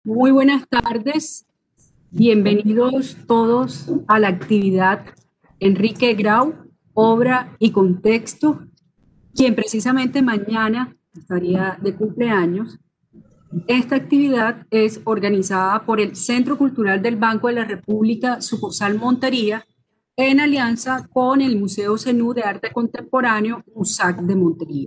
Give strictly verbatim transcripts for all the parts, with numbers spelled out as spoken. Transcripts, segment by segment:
Muy buenas tardes, bienvenidos todos a la actividad Enrique Grau, obra y contexto, quien precisamente mañana estaría de cumpleaños. Esta actividad es organizada por el Centro Cultural del Banco de la República, sucursal Montería, en alianza con el Museo Zenú de Arte Contemporáneo, MUSAC de Montería.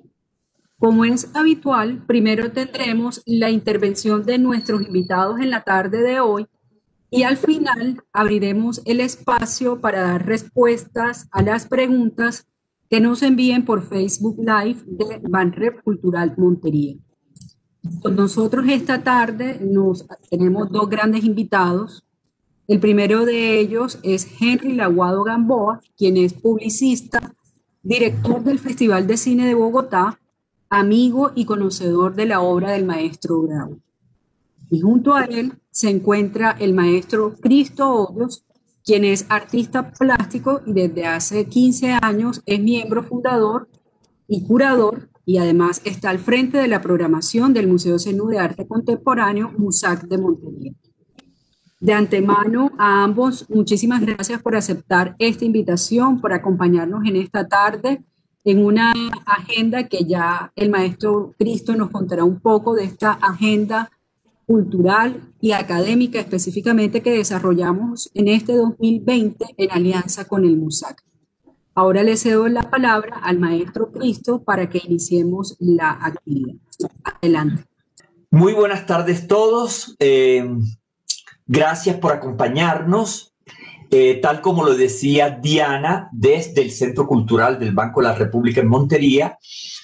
Como es habitual, primero tendremos la intervención de nuestros invitados en la tarde de hoy y al final abriremos el espacio para dar respuestas a las preguntas que nos envíen por Facebook Live de Banrep Cultural Montería. Con nosotros esta tarde nos, tenemos dos grandes invitados. El primero de ellos es Henry Laguado Gamboa, quien es publicista, director del Festival de Cine de Bogotá, amigo y conocedor de la obra del maestro Grau. Y junto a él se encuentra el maestro Cristo Hoyos, quien es artista plástico y desde hace quince años es miembro fundador y curador, y además está al frente de la programación del Museo Zenú de Arte Contemporáneo, MUSAC de Montería. De antemano, a ambos, muchísimas gracias por aceptar esta invitación, por acompañarnos en esta tarde en una agenda que ya el maestro Cristo nos contará un poco de esta agenda cultural y académica específicamente que desarrollamos en este dos mil veinte en alianza con el MUSAC. Ahora le cedo la palabra al maestro Cristo para que iniciemos la actividad. Adelante. Muy buenas tardes todos. Eh, gracias por acompañarnos. Eh, tal como lo decía Diana, desde el Centro Cultural del Banco de la República en Montería,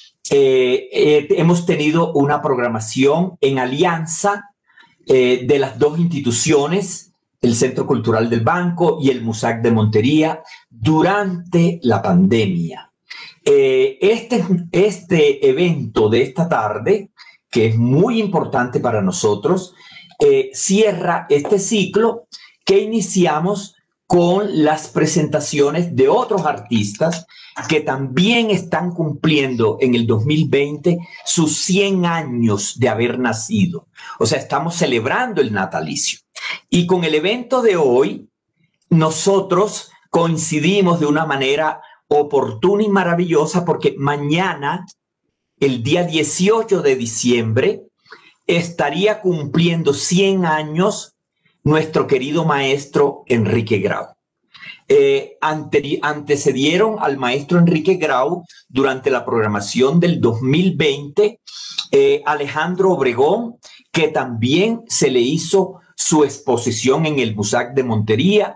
eh, eh, hemos tenido una programación en alianza eh, de las dos instituciones, el Centro Cultural del Banco y el MUSAC de Montería, durante la pandemia. Eh, este, este evento de esta tarde, que es muy importante para nosotros, eh, cierra este ciclo que iniciamos con las presentaciones de otros artistas que también están cumpliendo en el dos mil veinte sus cien años de haber nacido. O sea, estamos celebrando el natalicio. Y con el evento de hoy, nosotros coincidimos de una manera oportuna y maravillosa porque mañana, el día dieciocho de diciembre, estaría cumpliendo cien años nuestro querido maestro Enrique Grau. Eh, ante, antecedieron al maestro Enrique Grau durante la programación del dos mil veinte eh, Alejandro Obregón, que también se le hizo su exposición en el MUSAC de Montería.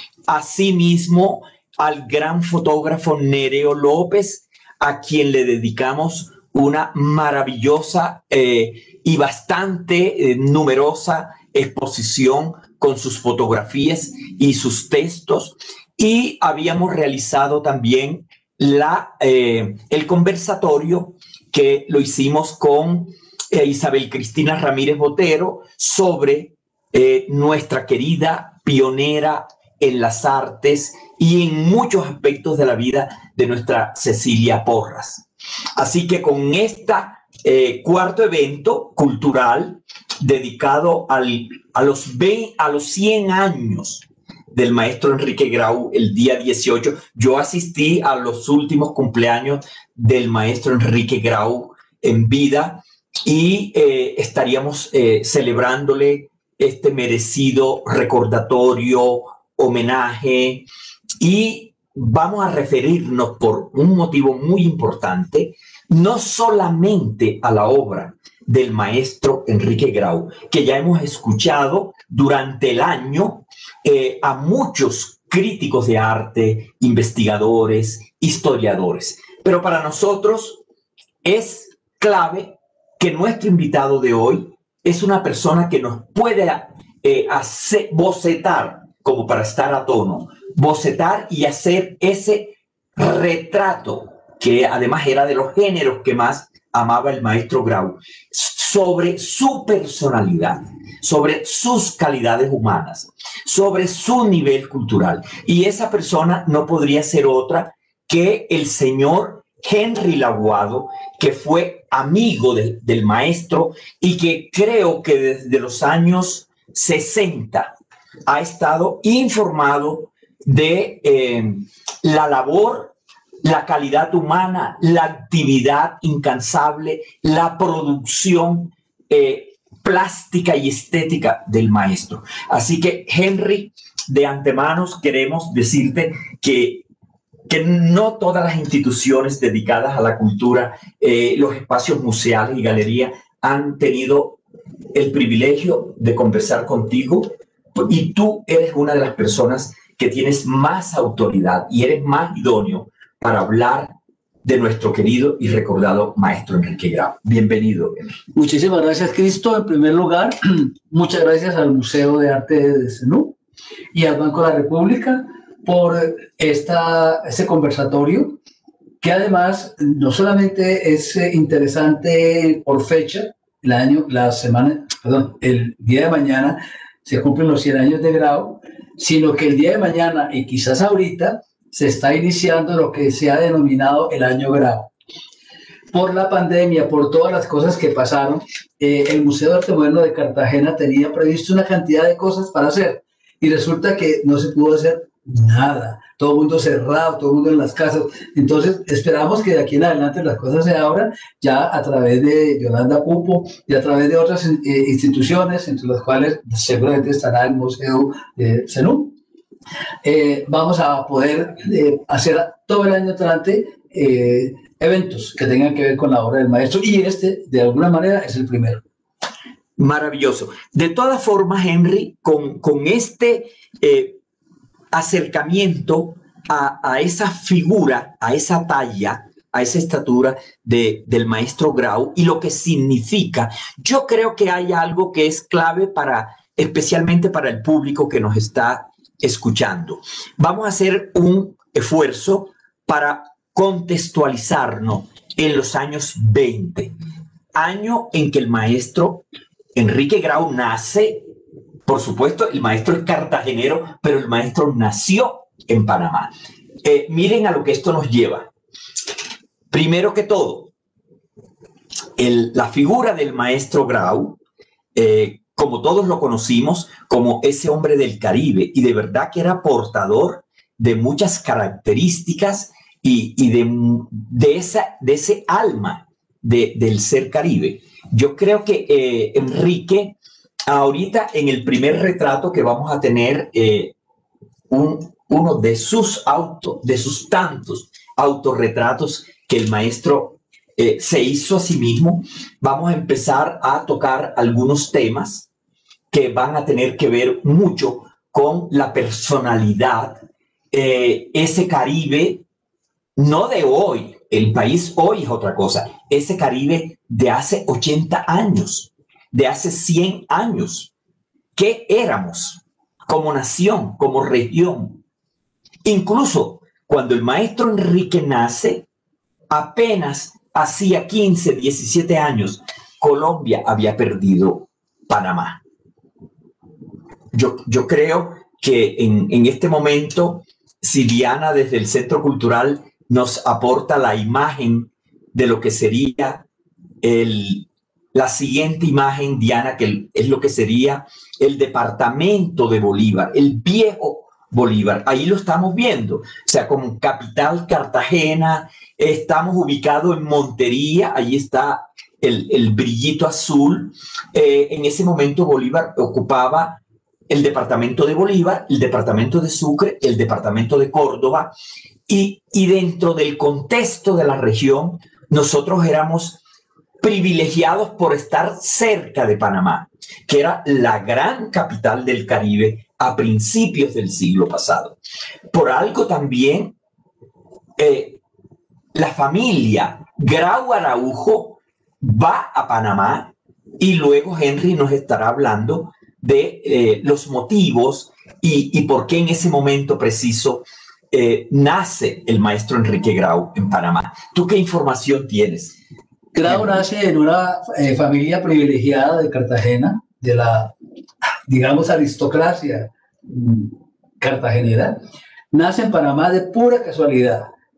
Asimismo, al gran fotógrafo Nereo López, a quien le dedicamos una maravillosa eh, y bastante eh, numerosa exposición con sus fotografías y sus textos. Y habíamos realizado también la, eh, el conversatorio que lo hicimos con eh, Isabel Cristina Ramírez Botero sobre eh, nuestra querida pionera en las artes y en muchos aspectos de la vida de nuestra Cecilia Porras. Así que con este eh, cuarto evento cultural dedicado al, a, los veinte, a los cien años del maestro Enrique Grau, el día dieciocho, yo asistí a los últimos cumpleaños del maestro Enrique Grau en vida y eh, estaríamos eh, celebrándole este merecido recordatorio, homenaje, y vamos a referirnos por un motivo muy importante, no solamente a la obra del maestro Enrique Grau, que ya hemos escuchado durante el año eh, a muchos críticos de arte, investigadores, historiadores. Pero para nosotros es clave que nuestro invitado de hoy es una persona que nos puede eh, hacer, bocetar, como para estar a tono, bocetar y hacer ese retrato, que además era de los géneros que más amaba el maestro Grau, sobre su personalidad, sobre sus calidades humanas, sobre su nivel cultural. Y esa persona no podría ser otra que el señor Henry Laguado, que fue amigo de, del maestro y que creo que desde los años sesenta ha estado informado de eh, la labor, la calidad humana, la actividad incansable, la producción eh, plástica y estética del maestro. Así que, Henry, de antemano queremos decirte que que no todas las instituciones dedicadas a la cultura, eh, los espacios museales y galerías han tenido el privilegio de conversar contigo, y tú eres una de las personas que tienes más autoridad y eres más idóneo para hablar de nuestro querido y recordado maestro Enrique Grau. Bienvenido, Enrique. Muchísimas gracias, Cristo. En primer lugar, muchas gracias al Museo de Arte de Zenú y al Banco de la República por esta, este conversatorio, que además no solamente es interesante por fecha, el año, la semana, perdón, el día de mañana se cumplen los cien años de Grau, sino que el día de mañana y quizás ahorita se está iniciando lo que se ha denominado el año Grau. Por la pandemia, por todas las cosas que pasaron, eh, el Museo de Arte Moderno de Cartagena tenía previsto una cantidad de cosas para hacer y resulta que no se pudo hacer nada, todo el mundo cerrado, todo el mundo en las casas. Entonces esperamos que de aquí en adelante las cosas se abran ya a través de Yolanda Pupo y a través de otras eh, instituciones, entre las cuales seguramente estará el Museo de Zenú. Eh, vamos a poder eh, hacer todo el año entrante eh, eventos que tengan que ver con la obra del maestro, y este de alguna manera es el primero. Maravilloso. De todas formas, Henry, con, con este eh, acercamiento a, a esa figura, a esa talla, a esa estatura de, del maestro Grau y lo que significa, yo creo que hay algo que es clave para, especialmente para el público que nos está escuchando. Vamos a hacer un esfuerzo para contextualizarnos en los años veinte, año en que el maestro Enrique Grau nace. Por supuesto, el maestro es cartagenero, pero el maestro nació en Panamá. Eh, miren a lo que esto nos lleva. Primero que todo, el, la figura del maestro Grau, eh, como todos lo conocimos, como ese hombre del Caribe, y de verdad que era portador de muchas características y, y de, de, esa, de ese alma de, del ser Caribe. Yo creo que eh, Enrique... Ahorita en el primer retrato que vamos a tener, eh, un, uno de sus autos, de sus tantos autorretratos que el maestro eh, se hizo a sí mismo, vamos a empezar a tocar algunos temas que van a tener que ver mucho con la personalidad, eh, ese Caribe, no de hoy, el país hoy es otra cosa, ese Caribe de hace ochenta años. De hace cien años. ¿Qué éramos como nación, como región? Incluso cuando el maestro Enrique nace, apenas hacía quince, diecisiete años, Colombia había perdido Panamá. Yo, yo creo que en, en este momento, si Diana desde el Centro Cultural nos aporta la imagen de lo que sería el... La siguiente imagen, Diana, que es lo que sería el departamento de Bolívar, el viejo Bolívar. Ahí lo estamos viendo. O sea, como capital Cartagena, estamos ubicados en Montería, ahí está el, el brillito azul. Eh, en ese momento Bolívar ocupaba el departamento de Bolívar, el departamento de Sucre, el departamento de Córdoba, y, y dentro del contexto de la región, nosotros éramos privilegiados por estar cerca de Panamá, que era la gran capital del Caribe a principios del siglo pasado. Por algo también eh, la familia Grau Araujo va a Panamá, y luego Henry nos estará hablando de eh, los motivos y, y por qué en ese momento preciso eh, nace el maestro Enrique Grau en Panamá. ¿Tú qué información tienes? Grau nace en una eh, familia privilegiada de Cartagena, de la, digamos, aristocracia mm, cartagenera. Nace en Panamá de pura casualidad.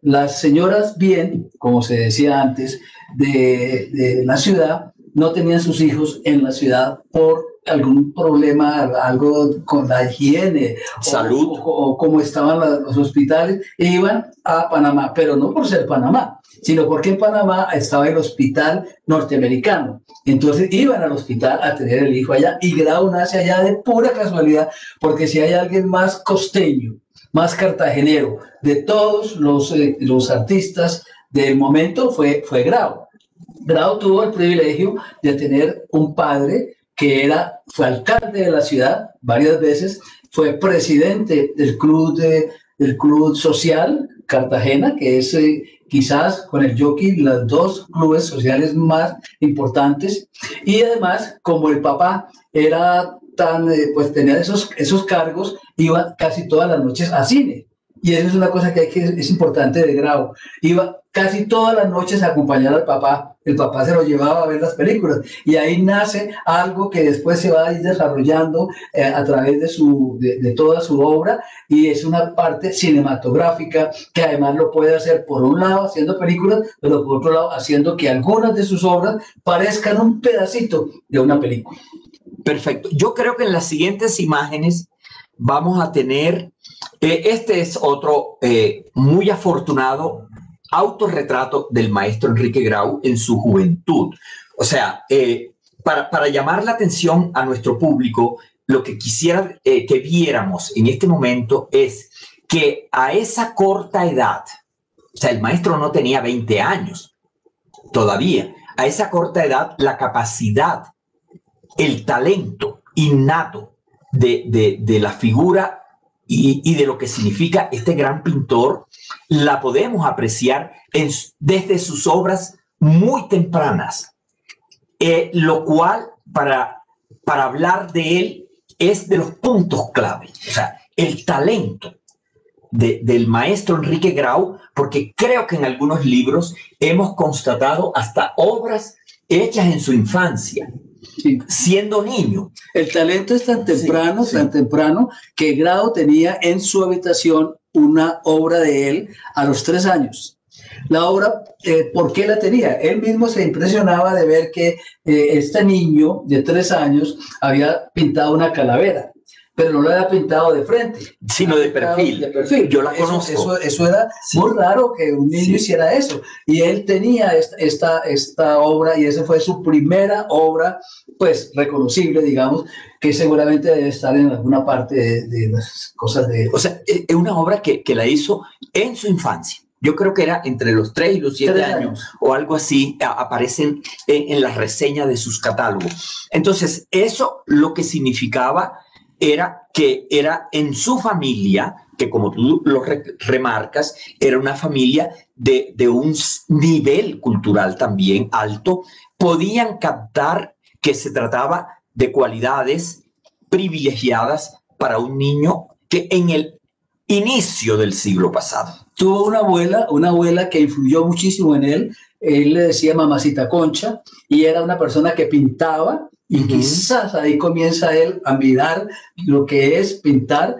las señoras bien, como se decía antes, de, de la ciudad, no tenían sus hijos en la ciudad por algún problema, algo con la higiene, salud, o, o, o como estaban la, los hospitales, e iban a Panamá, pero no por ser Panamá, sino porque en Panamá estaba el hospital norteamericano. Entonces iban al hospital a tener el hijo allá, y Grau nace allá de pura casualidad, porque si hay alguien más costeño, más cartagenero, de todos los, eh, los artistas del momento, fue, fue Grau. Grau tuvo el privilegio de tener un padre que era, fue alcalde de la ciudad varias veces, fue presidente del club, de, del club social Cartagena, que es eh, quizás con el Jockey los dos clubes sociales más importantes, y además, como el papá era tan, eh, pues tenía esos, esos cargos, iba casi todas las noches a cine. Y eso es una cosa que, hay que es importante de Grau. Iba casi todas las noches a acompañar al papá. El papá se lo llevaba a ver las películas. Y ahí nace algo que después se va a ir desarrollando eh, a través de, su, de, de toda su obra. Y es una parte cinematográfica que además lo puede hacer por un lado haciendo películas, pero por otro lado haciendo que algunas de sus obras parezcan un pedacito de una película. Perfecto. Yo creo que en las siguientes imágenes vamos a tener, eh, este es otro eh, muy afortunado autorretrato del maestro Enrique Grau en su juventud. O sea, eh, para, para llamar la atención a nuestro público, lo que quisiera eh, que viéramos en este momento es que a esa corta edad, o sea, el maestro no tenía veinte años todavía, a esa corta edad la capacidad, el talento innato de, de, de la figura y, y de lo que significa este gran pintor, la podemos apreciar en, desde sus obras muy tempranas, eh, lo cual para, para hablar de él es de los puntos clave, o sea, el talento de, del maestro Enrique Grau, porque creo que en algunos libros hemos constatado hasta obras hechas en su infancia, Sí. siendo niño. El talento es tan temprano, sí, sí. tan temprano, que Grau tenía en su habitación una obra de él a los tres años. La obra, eh, ¿por qué la tenía? Él mismo se impresionaba de ver que eh, este niño de tres años había pintado una calavera, pero no la había pintado de frente, sino de perfil. de perfil. Yo la eso, conozco. Eso, eso era Sí. muy raro que un niño Sí. hiciera eso. Y él tenía esta, esta, esta obra, y esa fue su primera obra, pues reconocible, digamos, que seguramente debe estar en alguna parte de, de las cosas de... O sea, es una obra que, que la hizo en su infancia. Yo creo que era entre los tres y los siete Tres años, años. o algo así, a, aparecen en, en las reseñas de sus catálogos. Entonces, eso lo que significaba era que era en su familia, que como tú lo re remarcas, era una familia de, de un nivel cultural también alto, podían captar que se trataba de cualidades privilegiadas para un niño que en el inicio del siglo pasado. Tuvo una abuela, una abuela que influyó muchísimo en él. Él le decía Mamacita Concha, y era una persona que pintaba, y Uh-huh. quizás ahí comienza él a mirar lo que es pintar,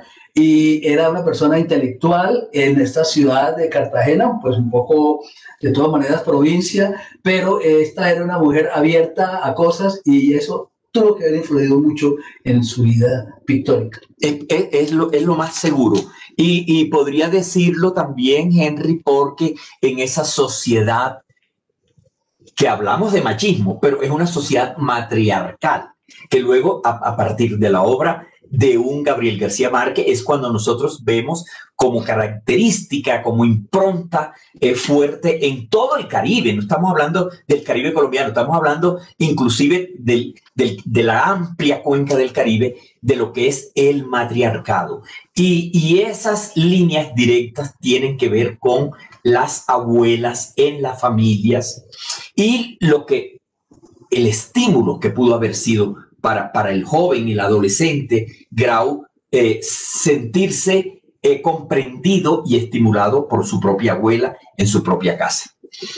y era una persona intelectual en esta ciudad de Cartagena, pues un poco, de todas maneras, provincia, pero esta era una mujer abierta a cosas, y eso tuvo que haber influido mucho en su vida pictórica. Es, es, es, lo, es lo más seguro. Y, y podría decirlo también, Henry, porque en esa sociedad que hablamos de machismo, pero es una sociedad matriarcal, que luego a, a partir de la obra de un Gabriel García Márquez es cuando nosotros vemos como característica, como impronta eh, fuerte en todo el Caribe. No estamos hablando del Caribe colombiano, estamos hablando inclusive del, del, de la amplia cuenca del Caribe, de lo que es el matriarcado. Y, y esas líneas directas tienen que ver con las abuelas en las familias y lo que el estímulo que pudo haber sido para, para el joven y el adolescente Grau eh, sentirse eh, comprendido y estimulado por su propia abuela en su propia casa.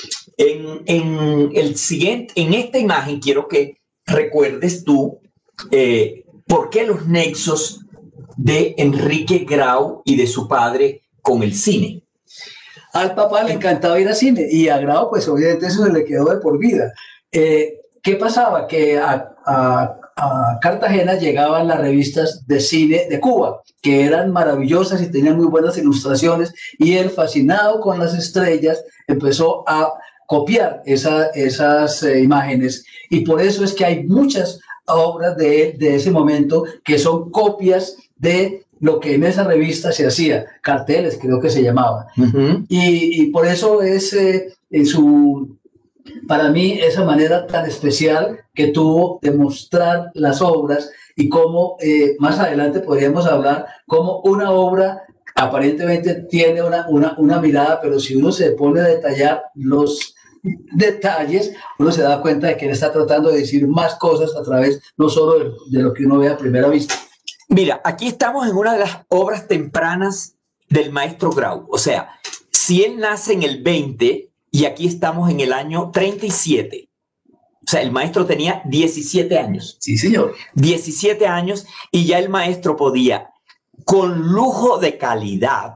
En, en, el siguiente, en esta imagen quiero que recuerdes tú eh, por qué los nexos de Enrique Grau y de su padre con el cine. Al papá le encantaba ir al cine y a Grau, pues obviamente eso se le quedó de por vida. Eh, ¿Qué pasaba? Que a, a, a Cartagena llegaban las revistas de cine de Cuba, que eran maravillosas y tenían muy buenas ilustraciones, y él, fascinado con las estrellas, empezó a copiar esa, esas eh, imágenes, y por eso es que hay muchas obras de él de ese momento que son copias de lo que en esa revista se hacía, carteles creo que se llamaba. Uh-huh. y, y por eso es eh, en su, para mí esa manera tan especial que tuvo de mostrar las obras, y cómo eh, más adelante podríamos hablar cómo una obra aparentemente tiene una, una, una mirada, pero si uno se pone a detallar los detalles, uno se da cuenta de que él está tratando de decir más cosas a través no solo de, de lo que uno ve a primera vista. Mira, aquí estamos en una de las obras tempranas del maestro Grau. O sea, si él nace en el veinte y aquí estamos en el año treinta y siete. O sea, el maestro tenía diecisiete años. Sí, señor. diecisiete años, y ya el maestro podía, con lujo de calidad,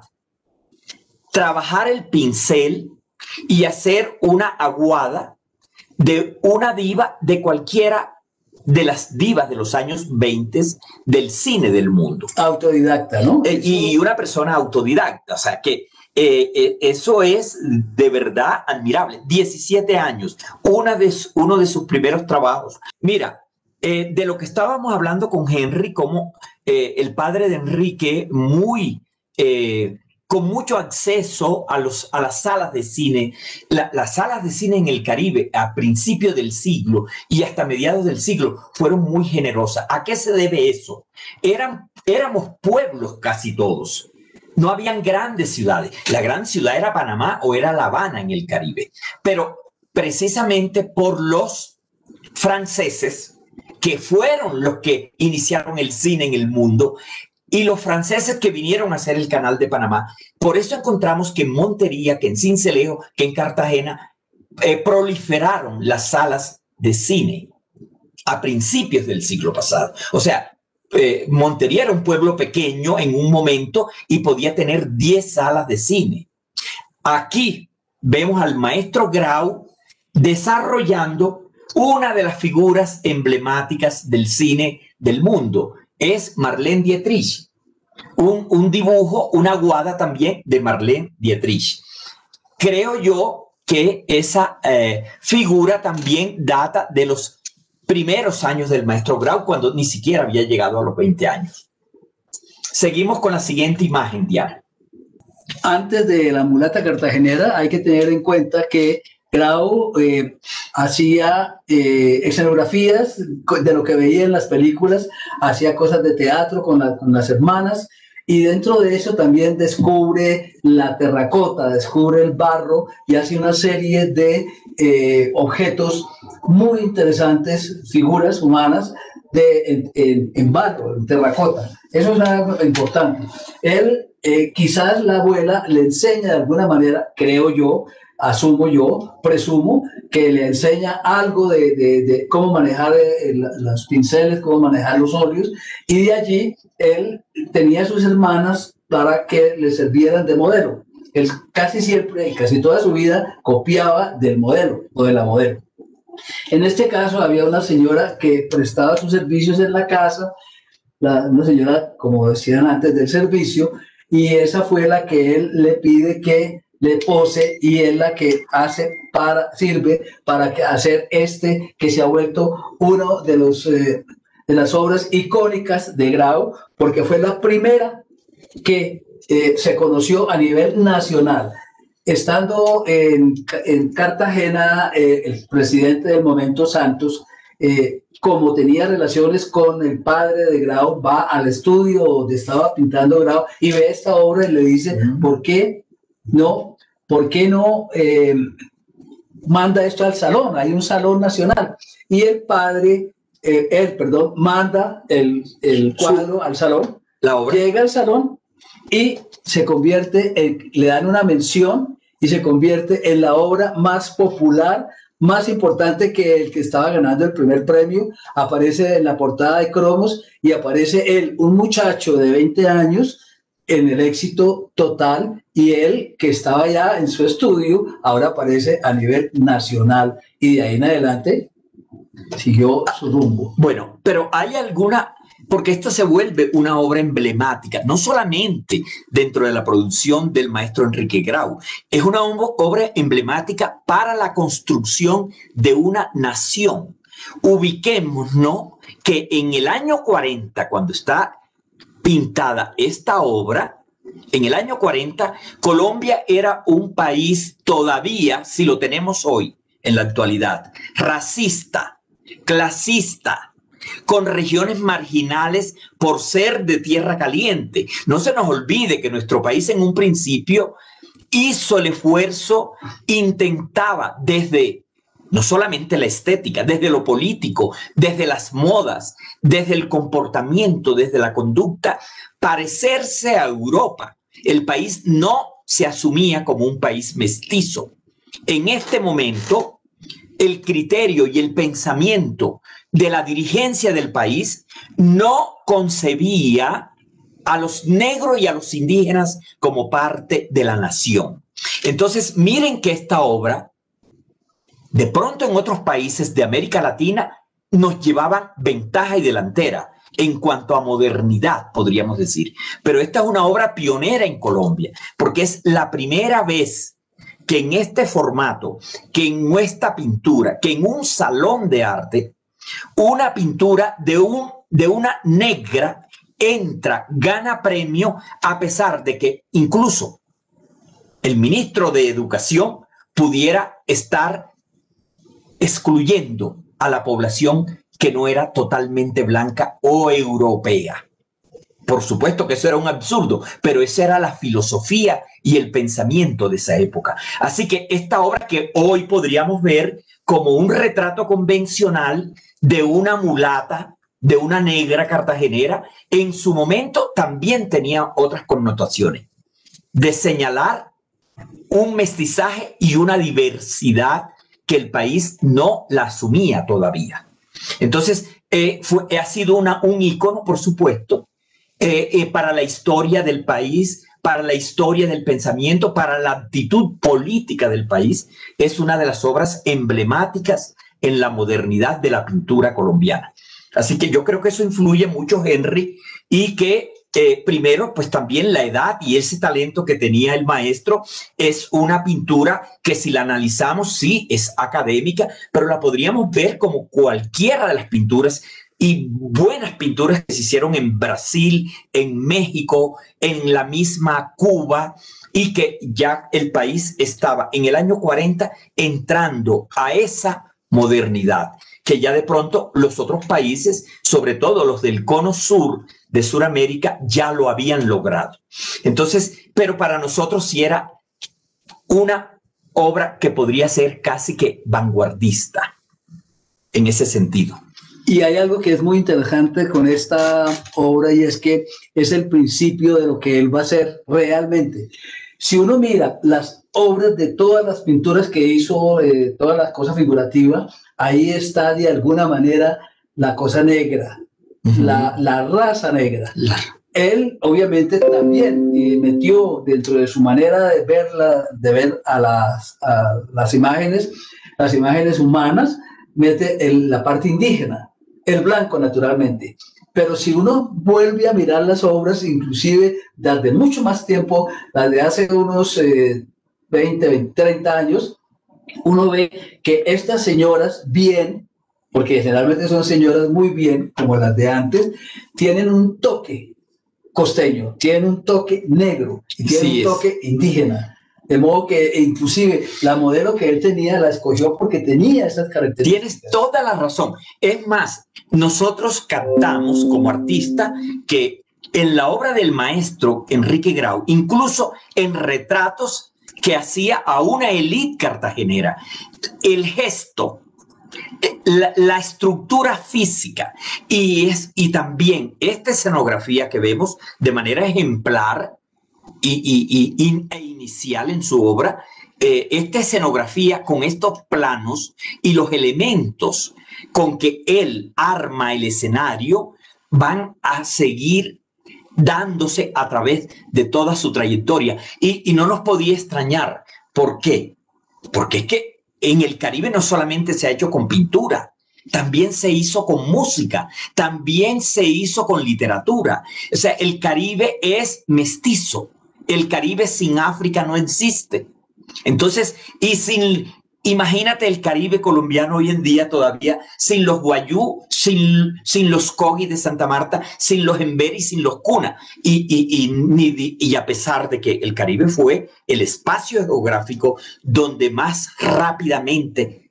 trabajar el pincel y hacer una aguada de una diva, de cualquiera de las divas de los años veinte del cine del mundo. Autodidacta, ¿no? Eh, y una persona autodidacta, o sea que eh, eh, eso es de verdad admirable. diecisiete años, una de, uno de sus primeros trabajos. Mira, eh, de lo que estábamos hablando con Henry, como eh, el padre de Enrique, muy... Eh, con mucho acceso a, los, a las salas de cine. La, las salas de cine en el Caribe a principios del siglo y hasta mediados del siglo fueron muy generosas. ¿A qué se debe eso? Eran, éramos pueblos casi todos. No habían grandes ciudades. La gran ciudad era Panamá o era La Habana en el Caribe. Pero precisamente por los franceses, que fueron los que iniciaron el cine en el mundo, y los franceses que vinieron a hacer el Canal de Panamá. Por eso encontramos que en Montería, que en Sincelejo, que en Cartagena, eh, proliferaron las salas de cine a principios del siglo pasado. O sea, eh, Montería era un pueblo pequeño en un momento y podía tener diez salas de cine. Aquí vemos al maestro Grau desarrollando una de las figuras emblemáticas del cine del mundo. Es Marlene Dietrich, un, un dibujo, una aguada también de Marlene Dietrich. Creo yo que esa eh, figura también data de los primeros años del maestro Grau, cuando ni siquiera había llegado a los veinte años. Seguimos con la siguiente imagen, Diana. Antes de la mulata cartagenera hay que tener en cuenta que Grau eh, hacía eh, escenografías de lo que veía en las películas, hacía cosas de teatro con, la, con las hermanas, y dentro de eso también descubre la terracota, descubre el barro y hace una serie de eh, objetos muy interesantes, figuras humanas de, en, en, en barro, en terracota. Eso es algo importante. Él, eh, quizás la abuela le enseña de alguna manera, creo yo, asumo yo, presumo, que le enseña algo de, de, de cómo manejar eh, los pinceles, cómo manejar los óleos, y de allí él tenía a sus hermanas para que le sirvieran de modelo. Él casi siempre y casi toda su vida copiaba del modelo o de la modelo. En este caso había una señora que prestaba sus servicios en la casa, la, una señora, como decían antes, del servicio, y esa fue la que él le pide que le pose, y es la que hace para, sirve para que hacer este que se ha vuelto uno de, los, eh, de las obras icónicas de Grau, porque fue la primera que eh, se conoció a nivel nacional. Estando en, en Cartagena, eh, el presidente del momento, Santos, eh, como tenía relaciones con el padre de Grau, va al estudio donde estaba pintando Grau y ve esta obra y le dice, uh-huh. ¿por qué no, por qué no eh, manda esto al salón? Hay un salón nacional. Y el padre, eh, él, perdón, manda el, el cuadro al salón, la obra. Llega al salón y se convierte, en, le dan una mención y se convierte en la obra más popular, más importante que el que estaba ganando el primer premio. Aparece en la portada de Cromos y aparece él, un muchacho de veinte años, en el éxito total, y él, que estaba ya en su estudio, ahora aparece a nivel nacional, y de ahí en adelante siguió su rumbo. Bueno, pero hay alguna, porque esto se vuelve una obra emblemática, no solamente dentro de la producción del maestro Enrique Grau, es una obra emblemática para la construcción de una nación. Ubiquémonos que en el año cuarenta, cuando está pintada esta obra, en el año cuarenta, Colombia era un país todavía, si lo tenemos hoy, en la actualidad, racista, clasista, con regiones marginales por ser de tierra caliente. No se nos olvide que nuestro país en un principio hizo el esfuerzo, intentaba desde no solamente la estética, desde lo político, desde las modas, desde el comportamiento, desde la conducta, parecerse a Europa. El país no se asumía como un país mestizo. En este momento, el criterio y el pensamiento de la dirigencia del país no concebía a los negros y a los indígenas como parte de la nación. Entonces, miren que esta obra, de pronto en otros países de América Latina, nos llevaban ventaja y delantera en cuanto a modernidad, podríamos decir. Pero esta es una obra pionera en Colombia, porque es la primera vez que en este formato, que en nuestra pintura, que en un salón de arte, una pintura de, un, de una negra entra, gana premio, a pesar de que incluso el ministro de Educación pudiera estar excluyendo a la población que no era totalmente blanca o europea. Por supuesto que eso era un absurdo, pero esa era la filosofía y el pensamiento de esa época. Así que esta obra, que hoy podríamos ver como un retrato convencional de una mulata, de una negra cartagenera, en su momento también tenía otras connotaciones, de señalar un mestizaje y una diversidad que el país no la asumía todavía. Entonces, eh, fue, ha sido una, un ícono, por supuesto, eh, eh, para la historia del país, para la historia del pensamiento, para la actitud política del país. Es una de las obras emblemáticas en la modernidad de la pintura colombiana. Así que yo creo que eso influye mucho, Henry, y que Eh, primero, pues también la edad y ese talento que tenía el maestro. Es una pintura que, si la analizamos, sí es académica, pero la podríamos ver como cualquiera de las pinturas y buenas pinturas que se hicieron en Brasil, en México, en la misma Cuba, y que ya el país estaba en el año cuarenta entrando a esa modernidad, que ya de pronto los otros países, sobre todo los del cono sur de Sudamérica, ya lo habían logrado. Entonces, pero para nosotros sí era una obra que podría ser casi que vanguardista en ese sentido. Y hay algo que es muy interesante con esta obra, y es que es el principio de lo que él va a hacer realmente. Si uno mira las obras de todas las pinturas que hizo, eh, todas las cosas figurativas, ahí está de alguna manera la cosa negra, uh-huh. la, la raza negra. La... Él obviamente también eh, metió dentro de su manera de, verla, de ver a las, a las imágenes, las imágenes humanas, mete el, la parte indígena, el blanco naturalmente. Pero si uno vuelve a mirar las obras, inclusive desde mucho más tiempo, las de hace unos eh, veinte, veinte, treinta años, uno ve que estas señoras bien, porque generalmente son señoras muy bien, como las de antes, tienen un toque costeño, tienen un toque negro, y tienen sí un toque es. indígena. De modo que inclusive la modelo que él tenía la escogió porque tenía esas características. Tienes toda la razón. Es más, nosotros captamos como artista que en la obra del maestro Enrique Grau, incluso en retratos que hacía a una élite cartagenera, el gesto, la, la estructura física y, es, y también esta escenografía que vemos de manera ejemplar y, y, y, e inicial en su obra, eh, esta escenografía con estos planos y los elementos con que él arma el escenario van a seguir dándose a través de toda su trayectoria. Y, y no nos podía extrañar. ¿Por qué? Porque es que en el Caribe no solamente se ha hecho con pintura, también se hizo con música, también se hizo con literatura. O sea, el Caribe es mestizo. El Caribe sin África no existe. Entonces, y sin, imagínate el Caribe colombiano hoy en día todavía, sin los guayú, sin, sin los cogis de Santa Marta, sin los emberi, sin los cuna. Y, y, y, y a pesar de que el Caribe fue el espacio geográfico donde más rápidamente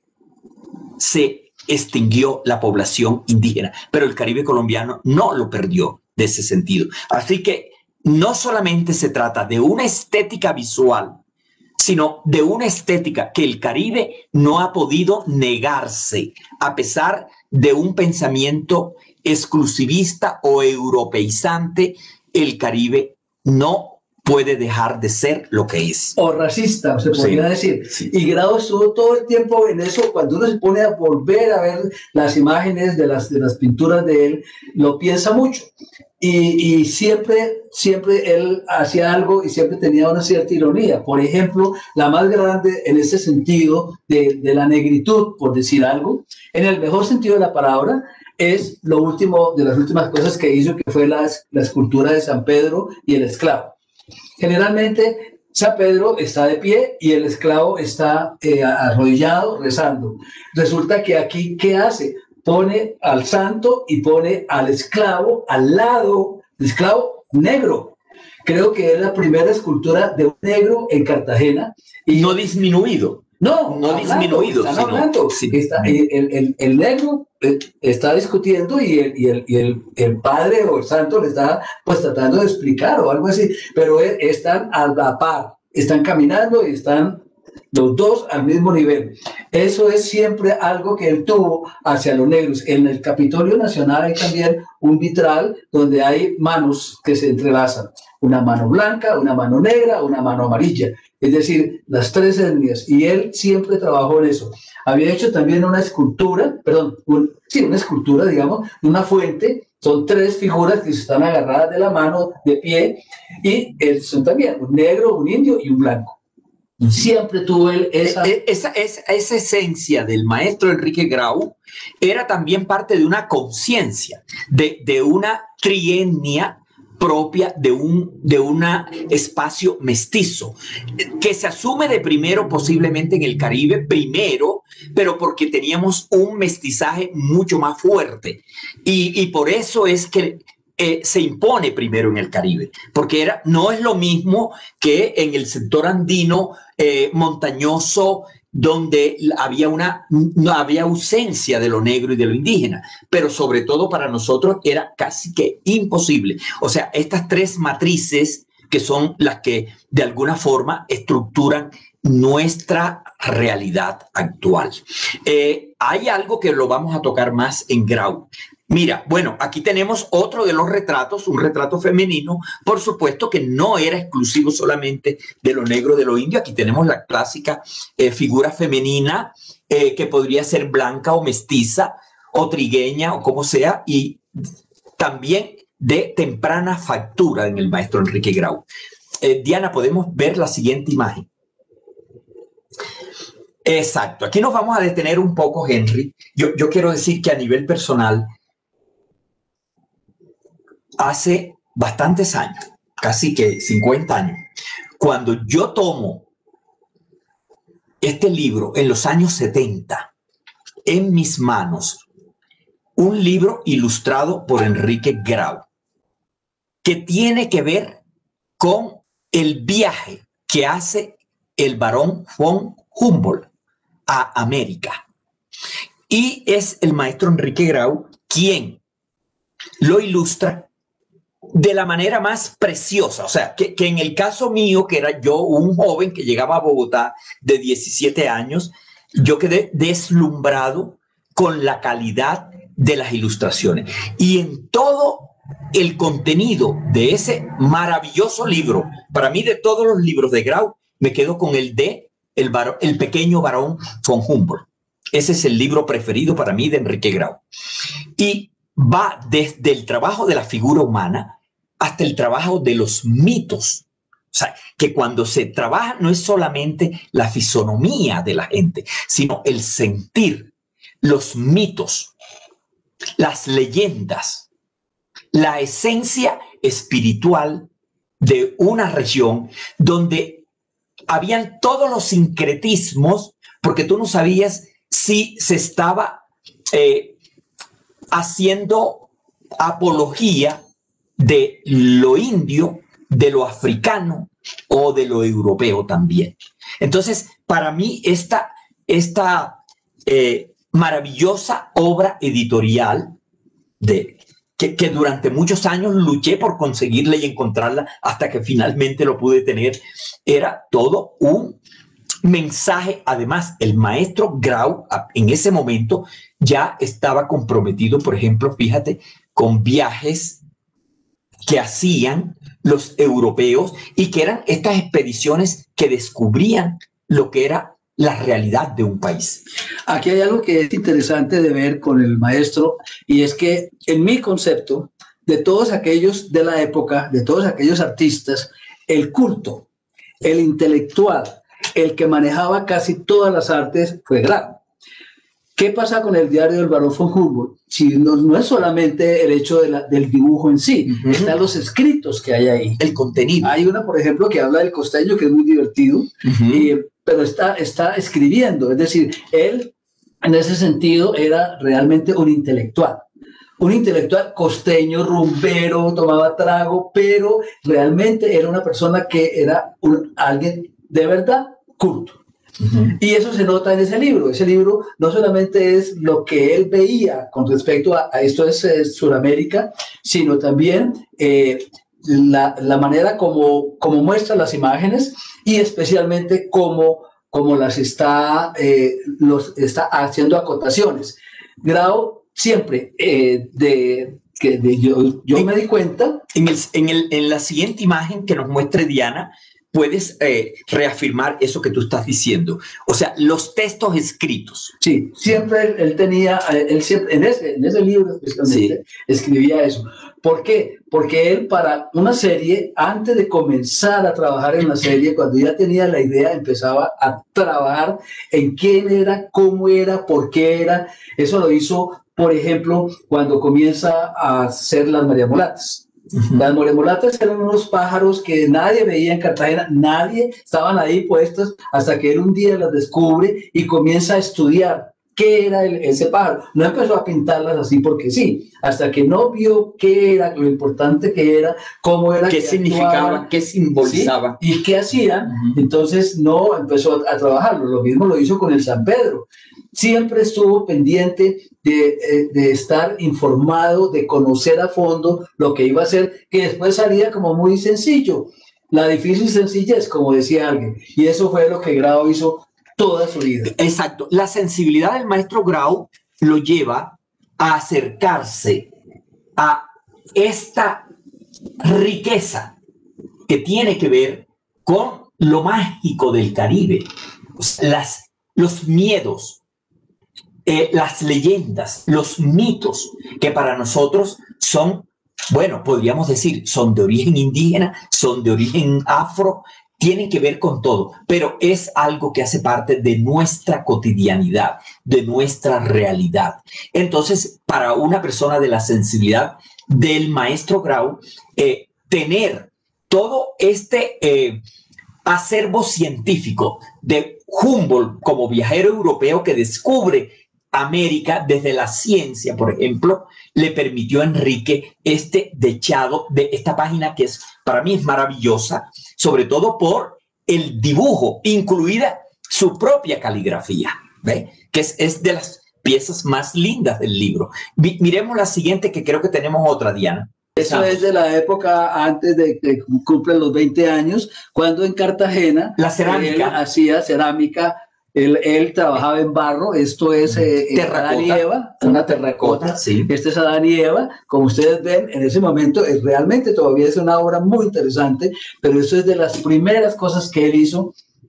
se extinguió la población indígena, pero el Caribe colombiano no lo perdió de ese sentido. Así que no solamente se trata de una estética visual, sino de una estética que el Caribe no ha podido negarse, a pesar de un pensamiento exclusivista o europeizante. El Caribe no puede dejar de ser lo que es. O racista, se podría Sí, decir. sí. Y Grau estuvo todo el tiempo en eso. Cuando uno se pone a volver a ver las imágenes de las, de las pinturas de él, lo piensa mucho. Y, y siempre, siempre él hacía algo y siempre tenía una cierta ironía. Por ejemplo, la más grande en ese sentido de, de la negritud, por decir algo, en el mejor sentido de la palabra, es lo último, de las últimas cosas que hizo, que fue la, la escultura de San Pedro y el esclavo. Generalmente San Pedro está de pie y el esclavo está eh, arrodillado rezando. Resulta que aquí, ¿qué hace? Pone al santo y pone al esclavo al lado, el esclavo negro. Creo que es la primera escultura de un negro en Cartagena. Y no disminuido. No, no hablando, disminuido. están Sino, hablando. sí. Está, el, el, el negro eh, está discutiendo y, el, y, el, y el, el padre o el santo le está pues tratando de explicar o algo así, pero eh, están a la par, están caminando y están los dos al mismo nivel. Eso es siempre algo que él tuvo hacia los negros. En el Capitolio Nacional hay también un vitral donde hay manos que se entrelazan. Una mano blanca, una mano negra, una mano amarilla. Es decir, las tres etnias. Y él siempre trabajó en eso. Había hecho también una escultura, perdón, un, sí, una escultura, digamos, una fuente. Son tres figuras que están agarradas de la mano, de pie. Y él, son también un negro, un indio y un blanco. Siempre tuvo él esa... Esa, esa, esa esencia del maestro Enrique Grau era también parte de una conciencia, de, de una trietnia propia de un de una espacio mestizo, que se asume de primero posiblemente en el Caribe, primero, pero porque teníamos un mestizaje mucho más fuerte. Y, y por eso es que Eh, se impone primero en el Caribe, porque era, no es lo mismo que en el sector andino eh, montañoso, donde había una no había ausencia de lo negro y de lo indígena, pero sobre todo para nosotros era casi que imposible. O sea, estas tres matrices que son las que de alguna forma estructuran nuestra realidad actual. Eh, hay algo que lo vamos a tocar más en Grau. Mira, bueno, aquí tenemos otro de los retratos, un retrato femenino, por supuesto que no era exclusivo solamente de lo negro, de lo indio. Aquí tenemos la clásica eh, figura femenina eh, que podría ser blanca o mestiza o trigueña o como sea, y también de temprana factura en el maestro Enrique Grau. Eh, Diana, podemos ver la siguiente imagen. Exacto, aquí nos vamos a detener un poco, Henry. Yo, yo quiero decir que a nivel personal, hace bastantes años, casi que cincuenta años, cuando yo tomo este libro en los años setenta en mis manos, un libro ilustrado por Enrique Grau, que tiene que ver con el viaje que hace el barón von Humboldt a América. Y es el maestro Enrique Grau quien lo ilustra de la manera más preciosa. O sea, que, que en el caso mío, que era yo un joven que llegaba a Bogotá de diecisiete años, yo quedé deslumbrado con la calidad de las ilustraciones. Y en todo el contenido de ese maravilloso libro, para mí de todos los libros de Grau, me quedo con el de El, barón, el pequeño barón von Humboldt. Ese es el libro preferido para mí de Enrique Grau. Y va desde el trabajo de la figura humana, hasta el trabajo de los mitos. O sea, que cuando se trabaja no es solamente la fisonomía de la gente, sino el sentir, los mitos, las leyendas, la esencia espiritual de una región donde habían todos los sincretismos, porque tú no sabías si se estaba eh, haciendo apología de lo indio, de lo africano o de lo europeo también. Entonces, para mí, esta, esta eh, maravillosa obra editorial de, que, que durante muchos años luché por conseguirla y encontrarla hasta que finalmente lo pude tener, era todo un mensaje. Además, el maestro Grau en ese momento ya estaba comprometido, por ejemplo, fíjate, con viajes que hacían los europeos y que eran estas expediciones que descubrían lo que era la realidad de un país. Aquí hay algo que es interesante de ver con el maestro, y es que en mi concepto, de todos aquellos de la época, de todos aquellos artistas, el culto, el intelectual, el que manejaba casi todas las artes fue Grau. ¿Qué pasa con el diario del Barón von Humboldt? Si no, no es solamente el hecho de la, del dibujo en sí, uh-huh. Están los escritos que hay ahí. El contenido. Hay una, por ejemplo, que habla del costeño, que es muy divertido, uh-huh. y, pero está, está escribiendo. Es decir, él, en ese sentido, era realmente un intelectual. Un intelectual costeño, rumbero, tomaba trago, pero realmente era una persona que era un, alguien de verdad culto. Uh-huh. Y eso se nota en ese libro. Ese libro no solamente es lo que él veía con respecto a, a esto es eh, Sudamérica, sino también eh, la, la manera como, como muestra las imágenes y especialmente cómo, cómo las está, eh, los, está haciendo acotaciones. Grau siempre, eh, de, que de, yo, yo en, me di cuenta... En, el, en, el, en la siguiente imagen que nos muestre Diana, puedes eh, reafirmar eso que tú estás diciendo. O sea, los textos escritos. Sí, siempre él, él tenía, él siempre, en ese, en ese libro especialmente, sí. Escribía eso. ¿Por qué? Porque él para una serie, antes de comenzar a trabajar en la serie, cuando ya tenía la idea, empezaba a trabajar en quién era, cómo era, por qué era. Eso lo hizo, por ejemplo, cuando comienza a hacer las María Mulatas. Uh-huh. Las moremolatas eran unos pájaros que nadie veía en Cartagena, nadie, estaban ahí puestos hasta que él un día las descubre y comienza a estudiar qué era el, ese pájaro. No empezó a pintarlas así porque sí, hasta que no vio qué era, lo importante que era, cómo era, qué significaba, qué simbolizaba, ¿sí? Y qué hacían. Uh-huh. Entonces no empezó a, a trabajarlo. Lo mismo lo hizo con el San Pedro. Siempre estuvo pendiente de, de estar informado, de conocer a fondo lo que iba a hacer, que después salía como muy sencillo. La difícil sencillez, como decía alguien. Y eso fue lo que Grau hizo toda su vida. Exacto. La sensibilidad del maestro Grau lo lleva a acercarse a esta riqueza que tiene que ver con lo mágico del Caribe. Las, los miedos, Eh, las leyendas, los mitos, que para nosotros son, bueno, podríamos decir, son de origen indígena, son de origen afro, tienen que ver con todo, pero es algo que hace parte de nuestra cotidianidad, de nuestra realidad. Entonces, para una persona de la sensibilidad del maestro Grau, eh, tener todo este eh, acervo científico de Humboldt como viajero europeo que descubre América desde la ciencia, por ejemplo, le permitió a Enrique este dechado de esta página que es, para mí es maravillosa, sobre todo por el dibujo, incluida su propia caligrafía, ¿ve? Que es, es de las piezas más lindas del libro. Mi, miremos la siguiente, que creo que tenemos otra, Diana. Eso es de la época antes de que cumplen los veinte años, cuando en Cartagena la cerámica él hacía cerámica. Él, él trabajaba en barro, esto es eh, Adán y Eva, una terracota, sí. Este es Adán y Eva, como ustedes ven, en ese momento es, realmente todavía es una obra muy interesante, pero eso es de las primeras cosas que él hizo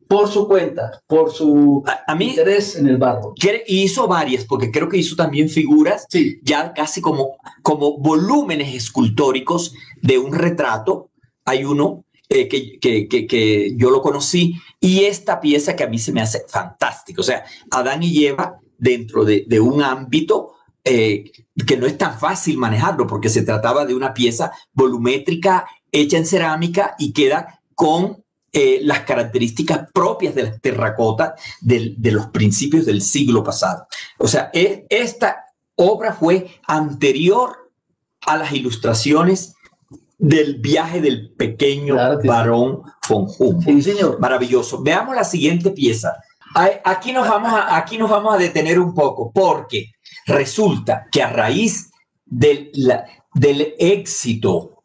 por su cuenta, por su a, a mí, interés en el barro. Y hizo varias, porque creo que hizo también figuras, sí. ya casi como, como volúmenes escultóricos de un retrato. Hay uno eh, que, que, que, que yo lo conocí, y esta pieza que a mí se me hace fantástica. O sea, Adán y Eva dentro de, de un ámbito eh, que no es tan fácil manejarlo, porque se trataba de una pieza volumétrica hecha en cerámica y queda con eh, las características propias de las terracotas de, de los principios del siglo pasado. O sea, eh, esta obra fue anterior a las ilustraciones del viaje del pequeño claro Barón von Humboldt. Sí, señor. Maravilloso. Veamos la siguiente pieza. Aquí nos vamos a, aquí nos vamos a detener un poco, porque resulta que a raíz de la, del éxito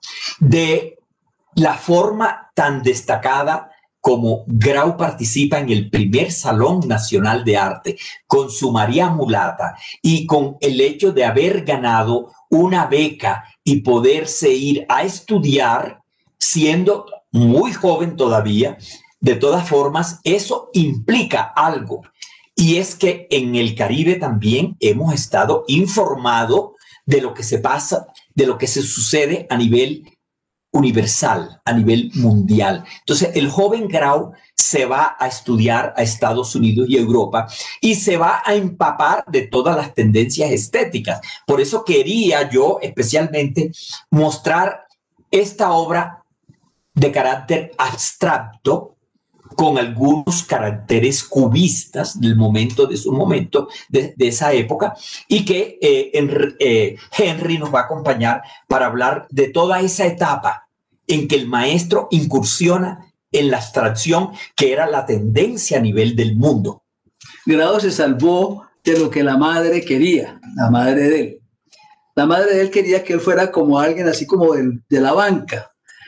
de la forma tan destacada como Grau participa en el primer Salón Nacional de Arte con su María Mulata, y con el hecho de haber ganado una beca y poderse ir a estudiar siendo muy joven todavía, de todas formas, eso implica algo. Y es que en el Caribe también hemos estado informados de lo que se pasa, de lo que se sucede a nivel universal, a nivel mundial. Entonces, el joven Grau se va a estudiar a Estados Unidos y Europa y se va a empapar de todas las tendencias estéticas. Por eso quería yo especialmente mostrar esta obra de carácter abstracto, con algunos caracteres cubistas del momento, de su momento, de, de esa época, y que eh, en, eh, Henry nos va a acompañar para hablar de toda esa etapa en que el maestro incursiona en la abstracción, que era la tendencia a nivel del mundo. Grau se salvó de lo que la madre quería, la madre de él. La madre de él quería que él fuera como alguien así como del, de la banca.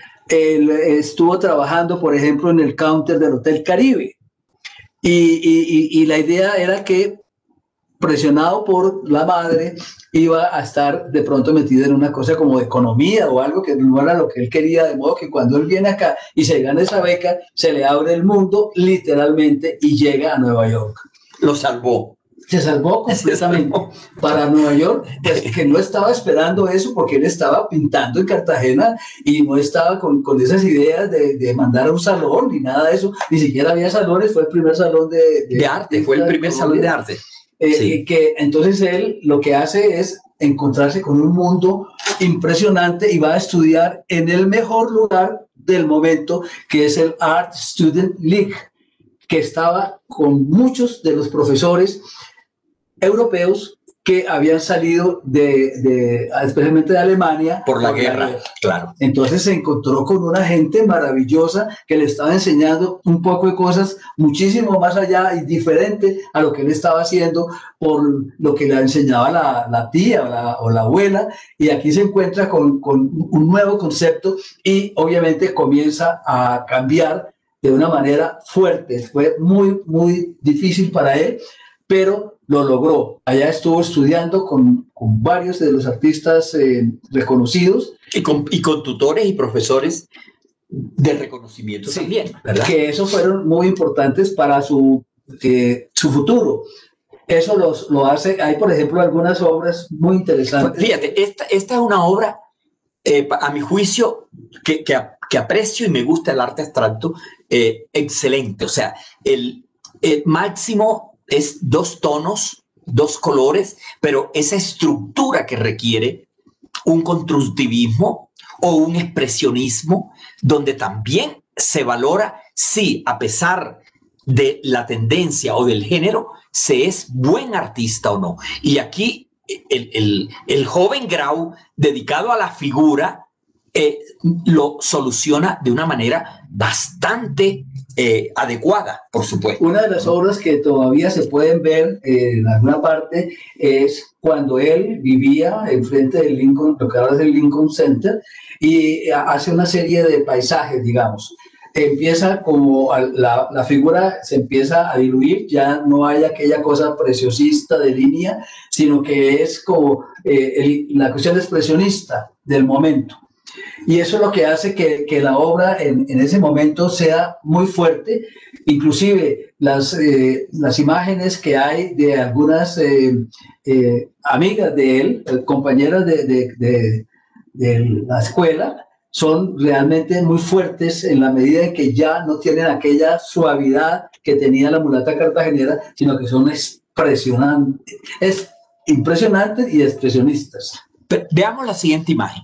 Él estuvo trabajando, por ejemplo, en el counter del Hotel Caribe, y, y, y la idea era que, presionado por la madre, iba a estar de pronto metido en una cosa como de economía o algo que no era lo que él quería, de modo que cuando él viene acá y se gana esa beca, se le abre el mundo literalmente y llega a Nueva York. Lo salvó. Se salvó completamente. Se salvó. Para Nueva York, pues que no estaba esperando eso, porque él estaba pintando en Cartagena y no estaba con, con esas ideas de, de mandar a un salón ni nada de eso, ni siquiera había salones. Fue el primer salón de, de, de arte, de fue el primer salón de arte. Eh, sí. Que entonces él lo que hace es encontrarse con un mundo impresionante y va a estudiar en el mejor lugar del momento, que es el Art Student League, que estaba con muchos de los profesores europeos que habían salido de, de especialmente de Alemania por la, por guerra, la guerra, claro. Entonces se encontró con una gente maravillosa que le estaba enseñando un poco de cosas muchísimo más allá y diferente a lo que él estaba haciendo por lo que le enseñaba la, la tía o la, o la abuela, y aquí se encuentra con, con un nuevo concepto y obviamente comienza a cambiar de una manera fuerte. Fue muy, muy difícil para él, pero lo logró. Allá estuvo estudiando con, con varios de los artistas eh, reconocidos. Y con, y con tutores y profesores de reconocimiento sí, también, ¿verdad? Que esos fueron muy importantes para su, eh, su futuro. Eso los, lo hace, hay por ejemplo algunas obras muy interesantes. Pues fíjate, esta, esta es una obra, eh, a mi juicio, que, que, que aprecio y me gusta el arte abstracto, eh, excelente. O sea, el, el máximo es dos tonos, dos colores, pero esa estructura que requiere un constructivismo o un expresionismo, donde también se valora si, a pesar de la tendencia o del género, se es buen artista o no. Y aquí el, el, el joven Grau, dedicado a la figura, eh, lo soluciona de una manera bastante eh, adecuada, por supuesto. Una de las obras que todavía se pueden ver eh, en alguna parte es cuando él vivía enfrente del Lincoln, lo que ahora es el Lincoln Center, y hace una serie de paisajes, digamos. Empieza como la, la figura se empieza a diluir, ya no hay aquella cosa preciosista de línea, sino que es como eh, el, la cuestión expresionista del momento. Y eso es lo que hace que, que la obra en, en ese momento sea muy fuerte. Inclusive las, eh, las imágenes que hay de algunas eh, eh, amigas de él, eh, compañeras de, de, de, de la escuela, son realmente muy fuertes en la medida en que ya no tienen aquella suavidad que tenía la mulata cartagenera, sino que son impresionantes, es impresionantes y expresionistas. Pero veamos la siguiente imagen.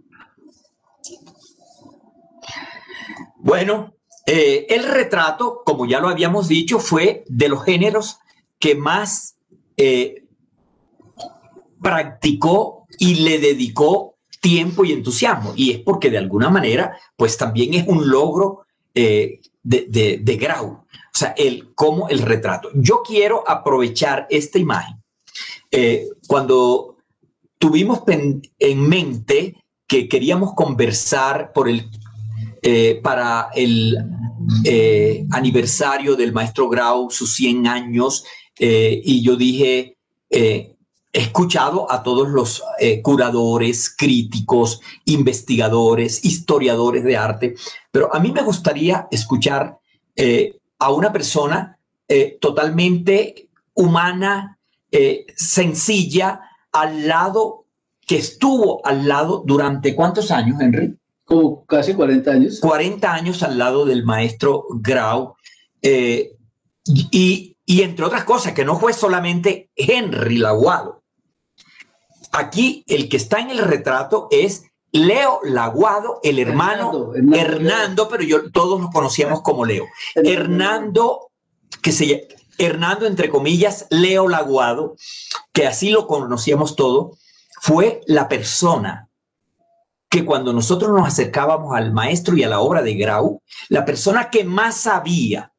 Bueno, eh, el retrato, como ya lo habíamos dicho, fue de los géneros que más eh, practicó y le dedicó tiempo y entusiasmo. Y es porque de alguna manera, pues también es un logro eh, de, de, de Grau. O sea, el, como el retrato. Yo quiero aprovechar esta imagen. Eh, cuando tuvimos en mente que queríamos conversar por el Eh, para el eh, aniversario del maestro Grau, sus cien años, eh, y yo dije, eh, he escuchado a todos los eh, curadores, críticos, investigadores, historiadores de arte, pero a mí me gustaría escuchar eh, a una persona eh, totalmente humana, eh, sencilla, al lado, que estuvo al lado durante ¿cuántos años, Henry? Como casi cuarenta años. cuarenta años al lado del maestro Grau. Eh, y, y entre otras cosas, que no fue solamente Henry Laguado. Aquí el que está en el retrato es Leo Laguado, el hermano Hernando, Hernando, Hernando pero yo, todos nos conocíamos como Leo. Hernando, que se Hernando, entre comillas, Leo Laguado, que así lo conocíamos todos, fue la persona que cuando nosotros nos acercábamos al maestro y a la obra de Grau, la persona que más sabía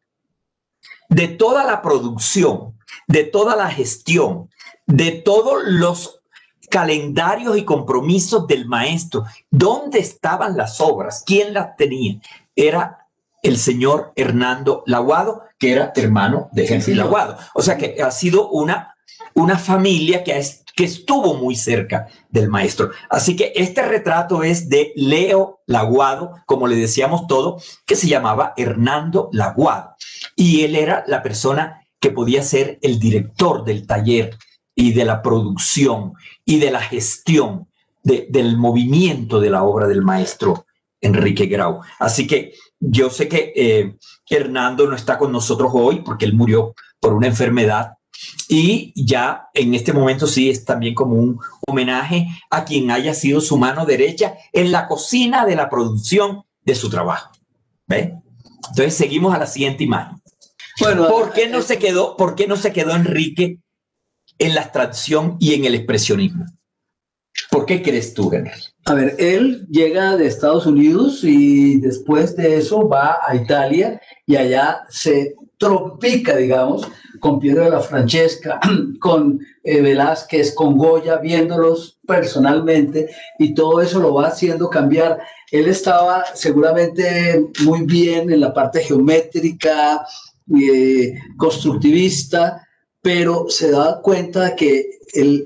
de toda la producción, de toda la gestión, de todos los calendarios y compromisos del maestro, dónde estaban las obras, quién las tenía, era el señor Hernando Laguado, que era hermano de Henry Laguado. O sea que ha sido una, una familia que ha que estuvo muy cerca del maestro. Así que este retrato es de Leo Laguado, como le decíamos todo, que se llamaba Hernando Laguado. Y él era la persona que podía ser el director del taller y de la producción y de la gestión de, del movimiento de la obra del maestro Enrique Grau. Así que yo sé que eh, Hernando no está con nosotros hoy porque él murió por una enfermedad. Y ya en este momento sí es también como un homenaje a quien haya sido su mano derecha en la cocina de la producción de su trabajo. ¿Ve? Entonces seguimos a la siguiente imagen. Bueno, ¿por qué no se quedó, por qué no se quedó Enrique en la abstracción y en el expresionismo? ¿Por qué crees tú, Henry? A ver, él llega de Estados Unidos y después de eso va a Italia y allá se tropica, digamos, con Piero de la Francesca, con eh, Velázquez, con Goya, viéndolos personalmente, y todo eso lo va haciendo cambiar. Él estaba seguramente muy bien en la parte geométrica, eh, constructivista, pero se daba cuenta que él,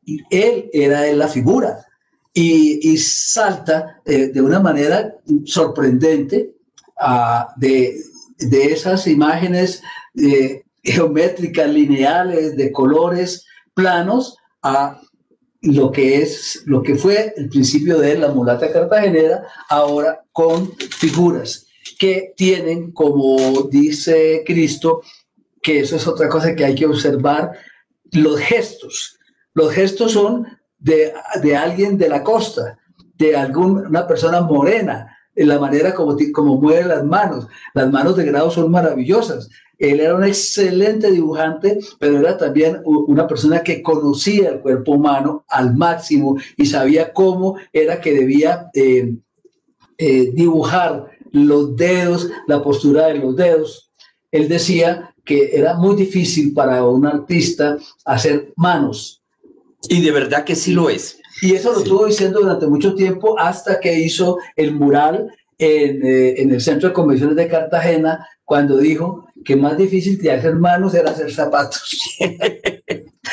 él era la figura y, y salta eh, de una manera sorprendente uh, de, de esas imágenes eh, geométricas, lineales, de colores planos, a lo que es, lo que fue el principio de la mulata cartagenera, ahora con figuras que tienen, como dice Cristo, que eso es otra cosa que hay que observar, los gestos. Los gestos son de, de alguien de la costa, de alguna persona morena, en la manera como, como mueve las manos. Las manos de Grau son maravillosas. Él era un excelente dibujante, pero era también una persona que conocía el cuerpo humano al máximo y sabía cómo era que debía eh, eh, dibujar los dedos, la postura de los dedos. Él decía que era muy difícil para un artista hacer manos. Y de verdad que sí lo es. Y eso lo sí. estuvo diciendo durante mucho tiempo, hasta que hizo el mural en, eh, en el Centro de Convenciones de Cartagena, cuando dijo que más difícil que hacer manos era hacer zapatos.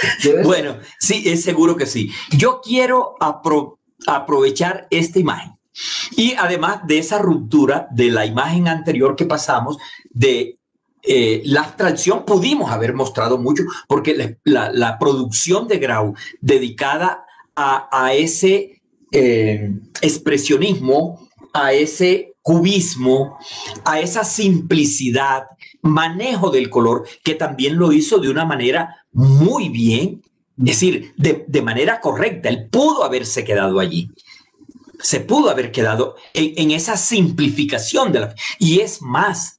Bueno, sí, es seguro que sí. Yo quiero apro aprovechar esta imagen Y además de esa ruptura de la imagen anterior que pasamos, de eh, la abstracción, pudimos haber mostrado mucho, porque la, la, la producción de Grau dedicada a, a ese eh, expresionismo, a ese cubismo, a esa simplicidad, manejo del color, que también lo hizo de una manera muy bien, es decir, de, de manera correcta. Él pudo haberse quedado allí. Se pudo haber quedado en, en esa simplificación de la... Y es más,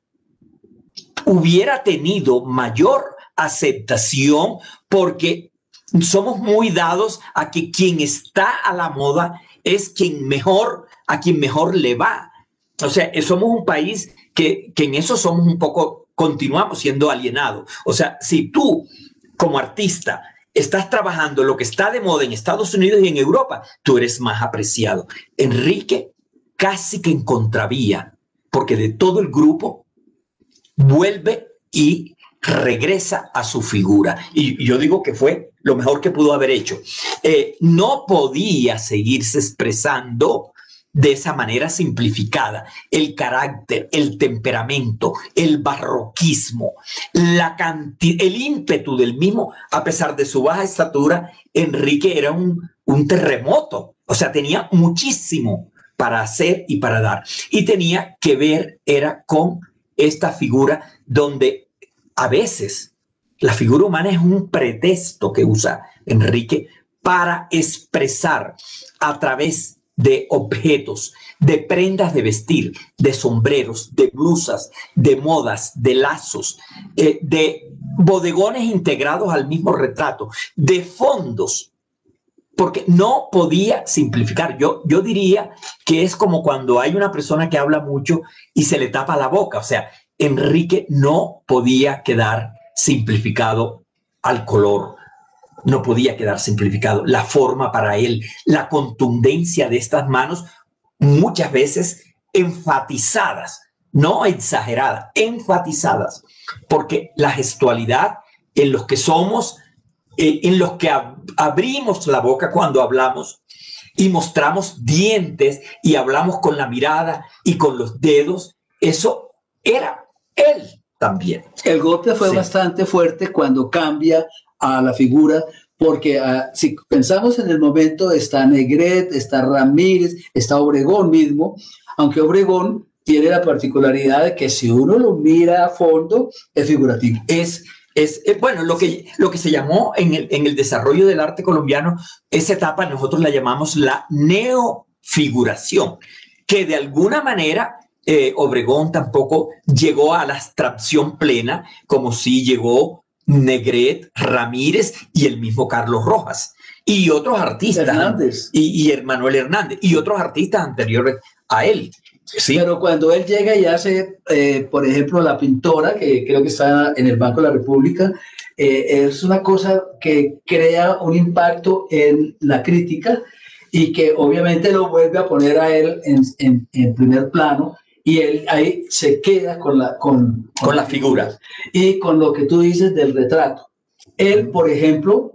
hubiera tenido mayor aceptación, porque somos muy dados a que quien está a la moda es quien mejor, a quien mejor le va. O sea, somos un país que, que en eso somos un poco, continuamos siendo alienados. O sea, si tú como artista estás trabajando lo que está de moda en Estados Unidos y en Europa, tú eres más apreciado. Enrique casi que en contravía, porque de todo el grupo vuelve y regresa a su figura. Y yo digo que fue lo mejor que pudo haber hecho. Eh, no podía seguirse expresando de esa manera simplificada. El carácter, el temperamento, el barroquismo, la cantidad, el ímpetu del mismo, a pesar de su baja estatura, Enrique era un, un terremoto. O sea, tenía muchísimo para hacer y para dar. Y tenía que ver, era con esta figura donde a veces la figura humana es un pretexto que usa Enrique para expresar a través de objetos, de prendas de vestir, de sombreros, de blusas, de modas, de lazos, eh, de bodegones integrados al mismo retrato, de fondos, porque no podía simplificar. Yo, yo diría que es como cuando hay una persona que habla mucho y se le tapa la boca. O sea, Enrique no podía quedar simplificado al color. No podía quedar simplificado. La forma para él, la contundencia de estas manos, muchas veces enfatizadas, no exageradas, enfatizadas, porque la gestualidad en los que somos, eh, en los que ab abrimos la boca cuando hablamos y mostramos dientes y hablamos con la mirada y con los dedos, eso era él también. El golpe fue sí. bastante fuerte cuando cambia a la figura, porque uh, si pensamos en el momento, está Negret, está Ramírez, está Obregón mismo, aunque Obregón tiene la particularidad de que si uno lo mira a fondo, es figurativo. Es, es, es bueno, lo que, lo que se llamó en el, en el desarrollo del arte colombiano, esa etapa nosotros la llamamos la neofiguración, que de alguna manera eh, Obregón tampoco llegó a la abstracción plena, como si llegó Negret, Ramírez y el mismo Carlos Rojas y otros artistas, Hernández. Y, y Manuel Hernández y otros artistas anteriores a él. ¿Sí? Pero cuando él llega y hace, eh, por ejemplo, La Pintora, que creo que está en el Banco de la República, eh, es una cosa que crea un impacto en la crítica y que obviamente lo vuelve a poner a él en, en, en primer plano. Y él ahí se queda con la, con, con, con la figura. Y con lo que tú dices del retrato. Él, por ejemplo,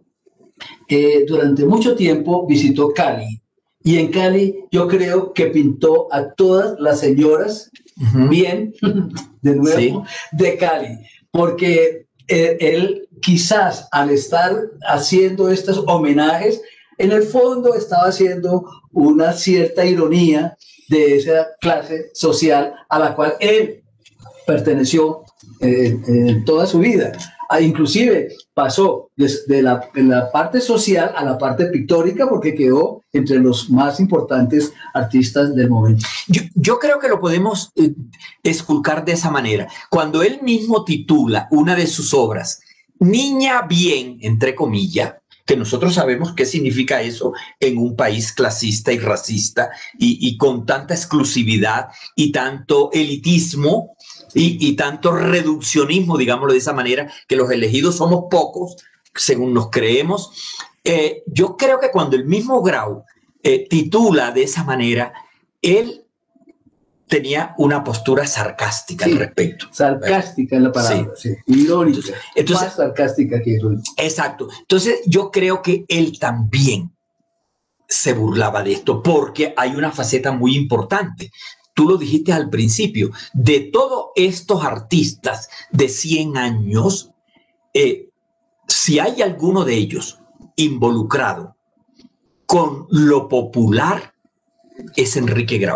eh, durante mucho tiempo visitó Cali. Y en Cali yo creo que pintó a todas las señoras uh-huh. bien, de nuevo, sí. de Cali. Porque eh, él quizás al estar haciendo estos homenajes, en el fondo estaba haciendo una cierta ironía de esa clase social a la cual él perteneció eh, en toda su vida. Ah, inclusive pasó desde la, de la parte social a la parte pictórica porque quedó entre los más importantes artistas del momento. Yo, yo creo que lo podemos eh, esculcar de esa manera. Cuando él mismo titula una de sus obras, Niña Bien, entre comillas, que nosotros sabemos qué significa eso en un país clasista y racista y, y con tanta exclusividad y tanto elitismo y, y tanto reduccionismo, digámoslo de esa manera, que los elegidos somos pocos, según nos creemos. Eh, yo creo que cuando el mismo Grau eh, titula de esa manera, él tenía una postura sarcástica sí, al respecto. Sarcástica es la palabra, sí. sí. Irónica. Entonces, entonces, más sarcástica que irónica. Exacto. Entonces, yo creo que él también se burlaba de esto, porque hay una faceta muy importante. Tú lo dijiste al principio, de todos estos artistas de cien años, eh, si hay alguno de ellos involucrado con lo popular, es Enrique Grau.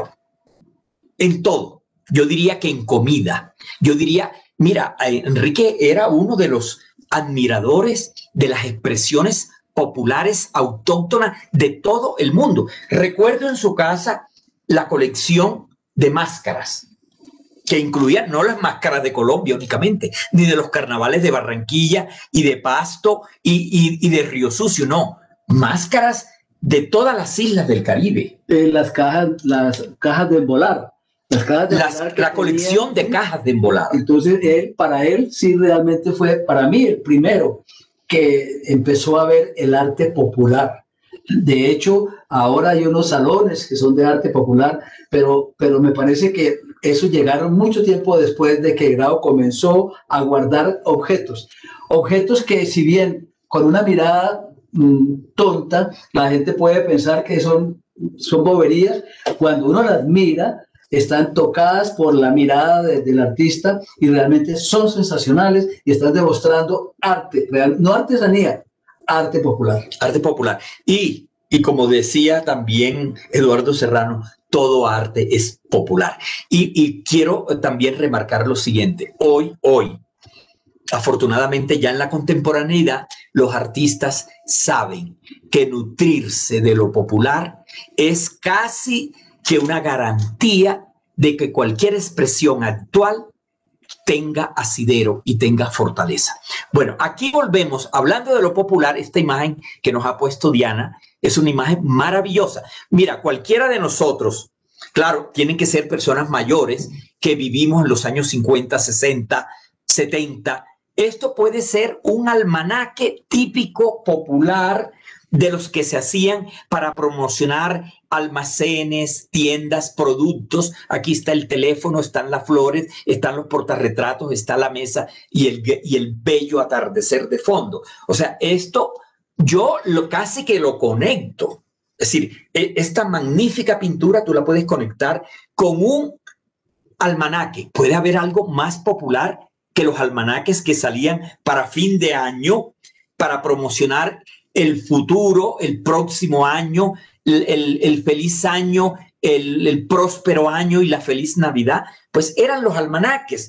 En todo. Yo diría que en comida. Yo diría, mira, Enrique era uno de los admiradores de las expresiones populares autóctonas de todo el mundo. Recuerdo en su casa la colección de máscaras, que incluía no las máscaras de Colombia únicamente, ni de los carnavales de Barranquilla y de Pasto y, y, y de Río Sucio, no, máscaras de todas las islas del Caribe. Eh, las cajas, las cajas de embolar. Las cajas de las, embolar la colección tenían, de cajas de embolar. Entonces, él, para él, sí realmente fue, para mí, el primero que empezó a ver el arte popular. De hecho, ahora hay unos salones que son de arte popular, pero, pero me parece que eso llegaron mucho tiempo después de que Grau comenzó a guardar objetos. Objetos que, si bien con una mirada mmm, tonta, la gente puede pensar que son, son boberías, cuando uno las mira, están tocadas por la mirada de, del artista y realmente son sensacionales y están demostrando arte, real, no artesanía, arte popular. Arte popular. Y, y como decía también Eduardo Serrano, todo arte es popular. Y, y quiero también remarcar lo siguiente. Hoy, hoy, afortunadamente ya en la contemporaneidad, los artistas saben que nutrirse de lo popular es casi que una garantía de que cualquier expresión actual tenga asidero y tenga fortaleza. Bueno, aquí volvemos, hablando de lo popular, esta imagen que nos ha puesto Diana es una imagen maravillosa. Mira, cualquiera de nosotros, claro, tienen que ser personas mayores que vivimos en los años cincuenta, sesenta, setenta. Esto puede ser un almanaque típico popular de los que se hacían para promocionar almacenes, tiendas, productos. Aquí está el teléfono, están las flores, están los portarretratos, está la mesa y el, y el bello atardecer de fondo. O sea, esto yo lo, casi que lo conecto. Es decir, esta magnífica pintura tú la puedes conectar con un almanaque. ¿Puede haber algo más popular que los almanaques que salían para fin de año para promocionar el futuro, el próximo año, el, el, el feliz año, el, el próspero año y la feliz Navidad? Pues eran los almanaques.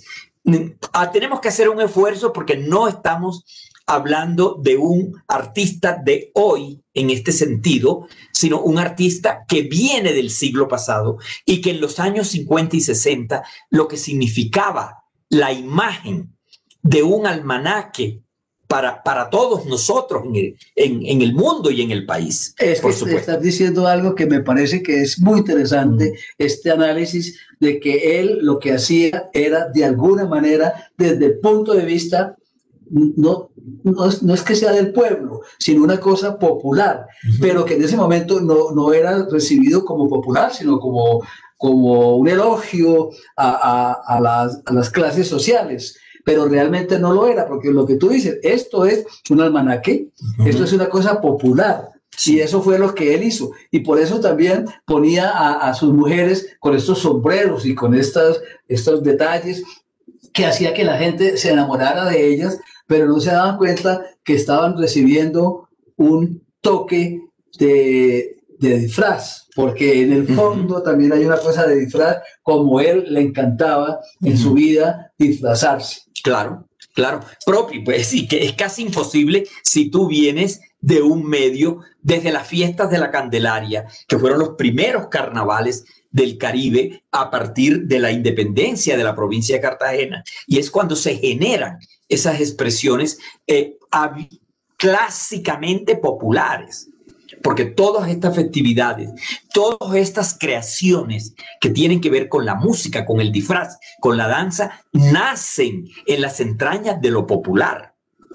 Ah, tenemos que hacer un esfuerzo porque no estamos hablando de un artista de hoy en este sentido, sino un artista que viene del siglo pasado y que en los años cincuenta y sesenta lo que significaba la imagen de un almanaque Para, para todos nosotros en el, en, en el mundo y en el país. Es por que supuesto. Estás diciendo algo que me parece que es muy interesante, mm. este análisis de que él lo que hacía era de alguna manera, desde el punto de vista, no, no, es, no es que sea del pueblo, sino una cosa popular, uh-huh. pero que en ese momento no, no era recibido como popular, sino como, como un elogio a, a, a, las, a las clases sociales. Pero realmente no lo era, porque lo que tú dices, esto es un almanaque, uh-huh. esto es una cosa popular, sí. Y eso fue lo que él hizo, y por eso también ponía a, a sus mujeres con estos sombreros y con estas, estos detalles que hacía que la gente se enamorara de ellas, pero no se daban cuenta que estaban recibiendo un toque de, de disfraz, porque en el fondo uh-huh. también hay una cosa de disfraz, como él le encantaba en uh-huh. su vida disfrazarse. Claro, claro, propio, pues sí, que es casi imposible si tú vienes de un medio, desde las fiestas de la Candelaria, que fueron los primeros carnavales del Caribe a partir de la independencia de la provincia de Cartagena, y es cuando se generan esas expresiones eh, clásicamente populares. Porque todas estas festividades, todas estas creaciones que tienen que ver con la música, con el disfraz, con la danza, nacen en las entrañas de lo popular.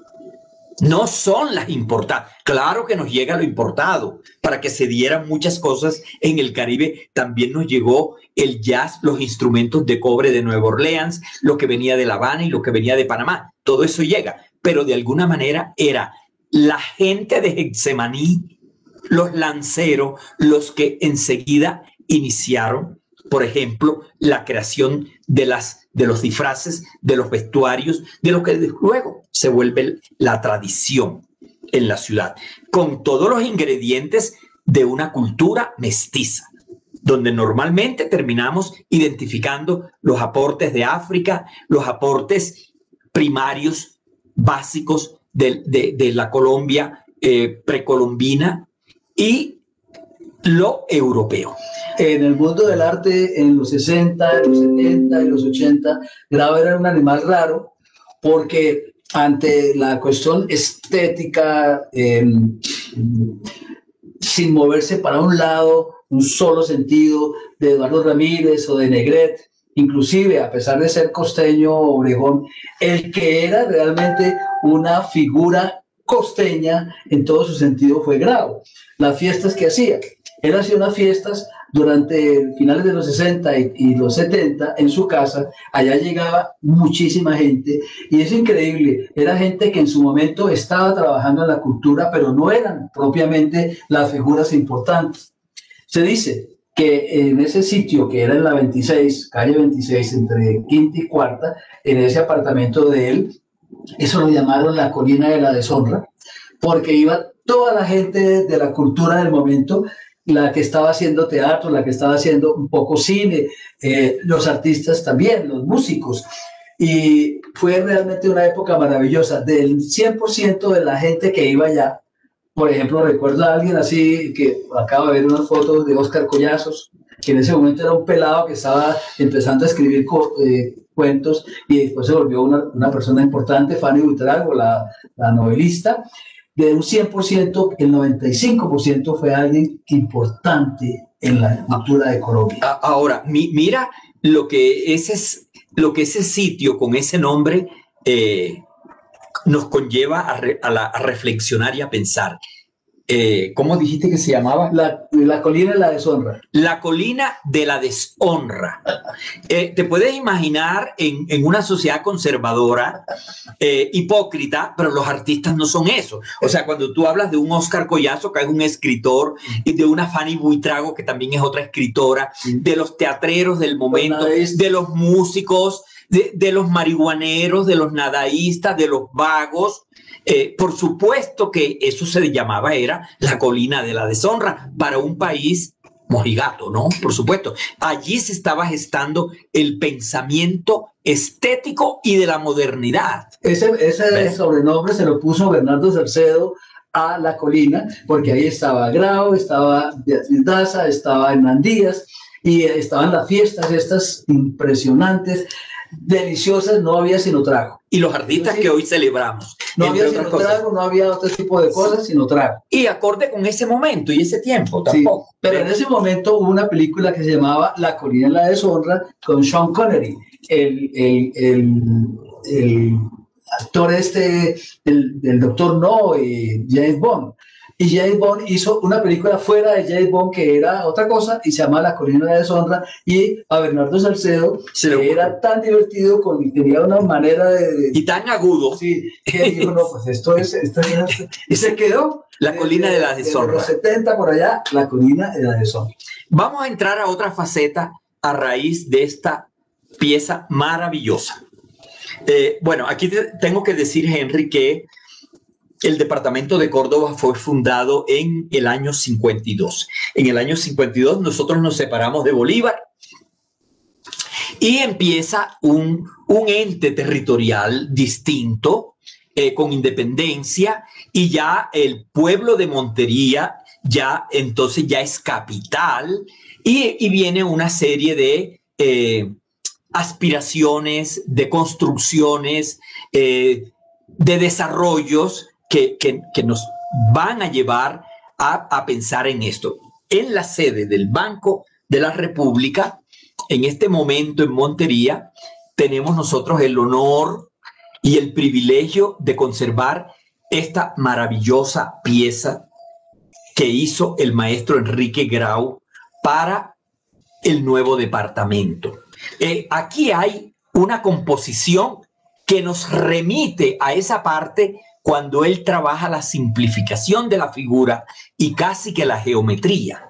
No son las importadas. Claro que nos llega lo importado. Para que se dieran muchas cosas en el Caribe, también nos llegó el jazz, los instrumentos de cobre de Nueva Orleans, lo que venía de La Habana y lo que venía de Panamá. Todo eso llega. Pero de alguna manera era la gente de Getsemaní, los lanceros, los que enseguida iniciaron, por ejemplo, la creación de, las, de los disfraces, de los vestuarios, de lo que luego se vuelve la tradición en la ciudad, con todos los ingredientes de una cultura mestiza, donde normalmente terminamos identificando los aportes de África, los aportes primarios, básicos de, de, de la Colombia eh, precolombina y lo europeo. En el mundo del arte, en los sesenta, en los setenta y los ochenta, Grau era un animal raro porque ante la cuestión estética, eh, sin moverse para un lado, un solo sentido, de Eduardo Ramírez o de Negret, inclusive a pesar de ser costeño Obregón, el que era realmente una figura costeña en todo su sentido fue Grau. Las fiestas que hacía, él hacía unas fiestas durante finales de los sesenta y, y los setenta en su casa. Allá llegaba muchísima gente y es increíble, era gente que en su momento estaba trabajando en la cultura, pero no eran propiamente las figuras importantes. Se dice que en ese sitio, que era en la veintiséis, calle veintiséis, entre quinta y cuarta, en ese apartamento de él, eso lo llamaron la colina de la deshonra, porque iba toda la gente de la cultura del momento, la que estaba haciendo teatro, la que estaba haciendo un poco cine, eh, los artistas también, los músicos. Y fue realmente una época maravillosa. Del cien por ciento de la gente que iba allá, por ejemplo, recuerdo a alguien así, que acabo de ver unas fotos de Óscar Collazos, que en ese momento era un pelado que estaba empezando a escribir eh, cuentos y después se volvió una, una persona importante, Fanny Buitrago, la, la novelista. De un cien por ciento, el noventa y cinco por ciento fue alguien importante en la cultura de Colombia. Ahora, mi, mira lo que, ese, lo que ese sitio con ese nombre eh, nos conlleva a, re, a, la, a reflexionar y a pensar. Eh, ¿Cómo dijiste que se llamaba? La, la colina de la deshonra. La colina de la deshonra. Eh, te puedes imaginar en, en una sociedad conservadora, eh, hipócrita, pero los artistas no son eso. O sea, cuando tú hablas de un Óscar Collazo, que es un escritor, y de una Fanny Buitrago, que también es otra escritora, de los teatreros del momento, de los músicos, de, de los marihuaneros, de los nadaístas, de los vagos, Eh, por supuesto que eso se llamaba, era la colina de la deshonra para un país mojigato, ¿no? Por supuesto. Allí se estaba gestando el pensamiento estético y de la modernidad. Ese, ese sobrenombre se lo puso Bernardo Salcedo a la colina, porque ahí estaba Grau, estaba Beatriz Daza, estaba Hernán Díaz, y estaban las fiestas estas impresionantes, deliciosas, no había sino trago. Y los artistas sí, que hoy celebramos. No había sino trago, no había otro tipo de cosas, sino trago. Y acorde con ese momento y ese tiempo tampoco. Sí, pero en ese momento hubo una película que se llamaba La colina de la deshonra con Sean Connery, el, el, el, el actor este, el, el doctor No y James Bond. Y James Bond hizo una película fuera de James Bond que era otra cosa y se llama La colina de la deshonra, y a Bernardo Salcedo se que era tan divertido, con, tenía una manera de, de y tan agudo, sí, que dijo, no, pues esto es, esto es y se quedó La colina de, de la deshonra. De los setenta por allá, La colina de la deshonra. Vamos a entrar a otra faceta a raíz de esta pieza maravillosa. Eh, bueno, aquí te, tengo que decir, Henry, que el departamento de Córdoba fue fundado en el año cincuenta y dos. En el año cincuenta y dos nosotros nos separamos de Bolívar y empieza un, un ente territorial distinto, eh, con independencia, y ya el pueblo de Montería ya entonces ya es capital, y, y viene una serie de eh, aspiraciones, de construcciones, eh, de desarrollos Que, que, que nos van a llevar a, a pensar en esto. En la sede del Banco de la República, en este momento en Montería, tenemos nosotros el honor y el privilegio de conservar esta maravillosa pieza que hizo el maestro Enrique Grau para el nuevo departamento. Eh, aquí hay una composición que nos remite a esa parte cuando él trabaja la simplificación de la figura y casi que la geometría.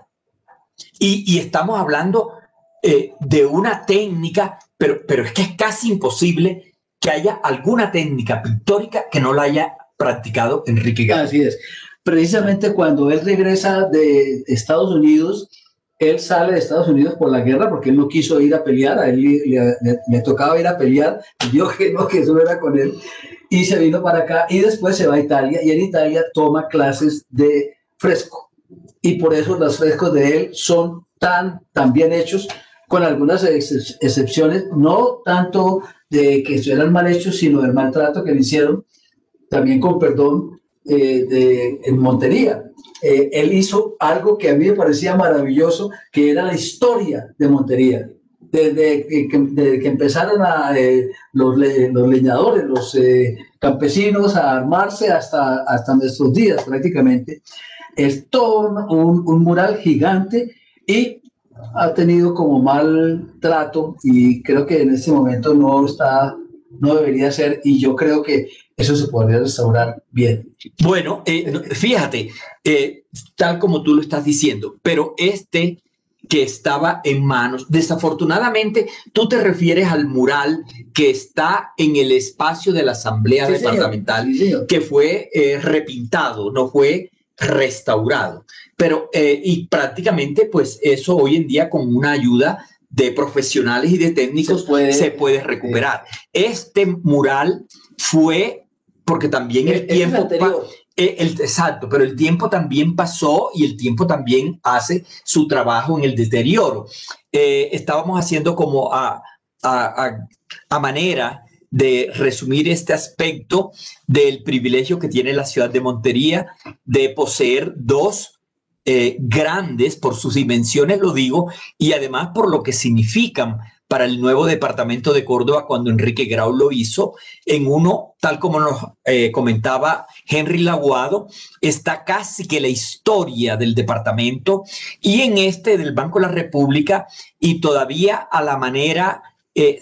Y, y estamos hablando eh, de una técnica, pero, pero es que es casi imposible que haya alguna técnica pictórica que no la haya practicado Enrique Grau. Así es. Precisamente cuando él regresa de Estados Unidos, él sale de Estados Unidos por la guerra porque él no quiso ir a pelear, a él le, le, le tocaba ir a pelear, vio que no, que eso era con él, y se vino para acá y después se va a Italia y en Italia toma clases de fresco. Y por eso los frescos de él son tan, tan bien hechos, con algunas ex excepciones, no tanto de que estuvieran mal hechos, sino del maltrato que le hicieron, también con perdón, eh, de, en Montería. Eh, él hizo algo que a mí me parecía maravilloso, que era la historia de Montería. Desde que, de que empezaron a, eh, los, le, los leñadores, los eh, campesinos a armarse hasta, hasta nuestros días prácticamente. Es todo un, un mural gigante y ha tenido como mal trato y creo que en este momento no está, no debería ser, y yo creo que eso se podría restaurar bien. Bueno, eh, fíjate, eh, tal como tú lo estás diciendo, pero este que estaba en manos, desafortunadamente tú te refieres al mural que está en el espacio de la Asamblea sí, Departamental, señor. Sí, señor. Que fue eh, repintado, no fue restaurado, pero eh, y prácticamente pues eso hoy en día con una ayuda de profesionales y de técnicos se puede, se puede recuperar. Eh. Este mural fue porque también el, el tiempo el, el, exacto, pero el tiempo también pasó y el tiempo también hace su trabajo en el deterioro. Eh, estábamos haciendo como a, a, a, a manera de resumir este aspecto del privilegio que tiene la ciudad de Montería de poseer dos eh, grandes, por sus dimensiones lo digo, y además por lo que significan para el nuevo departamento de Córdoba cuando Enrique Grau lo hizo. En uno, tal como nos eh, comentaba Henry Laguado, está casi que la historia del departamento, y en este del Banco de la República, y todavía a la manera eh,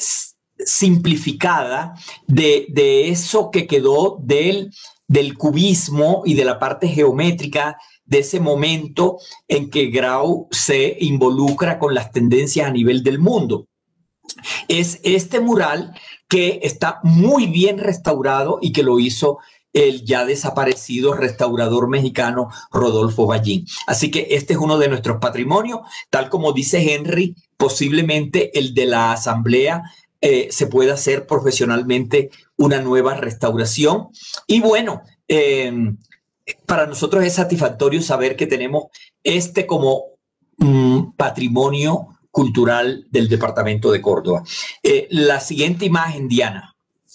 simplificada de, de eso que quedó del, del cubismo y de la parte geométrica de ese momento en que Grau se involucra con las tendencias a nivel del mundo. Es este mural que está muy bien restaurado y que lo hizo el ya desaparecido restaurador mexicano Rodolfo Ballín. Así que este es uno de nuestros patrimonios, tal como dice Henry, posiblemente el de la Asamblea eh, se pueda hacer profesionalmente una nueva restauración. Y bueno, eh, para nosotros es satisfactorio saber que tenemos este como mm, patrimonio cultural del departamento de Córdoba. Eh, la siguiente imagen, Diana.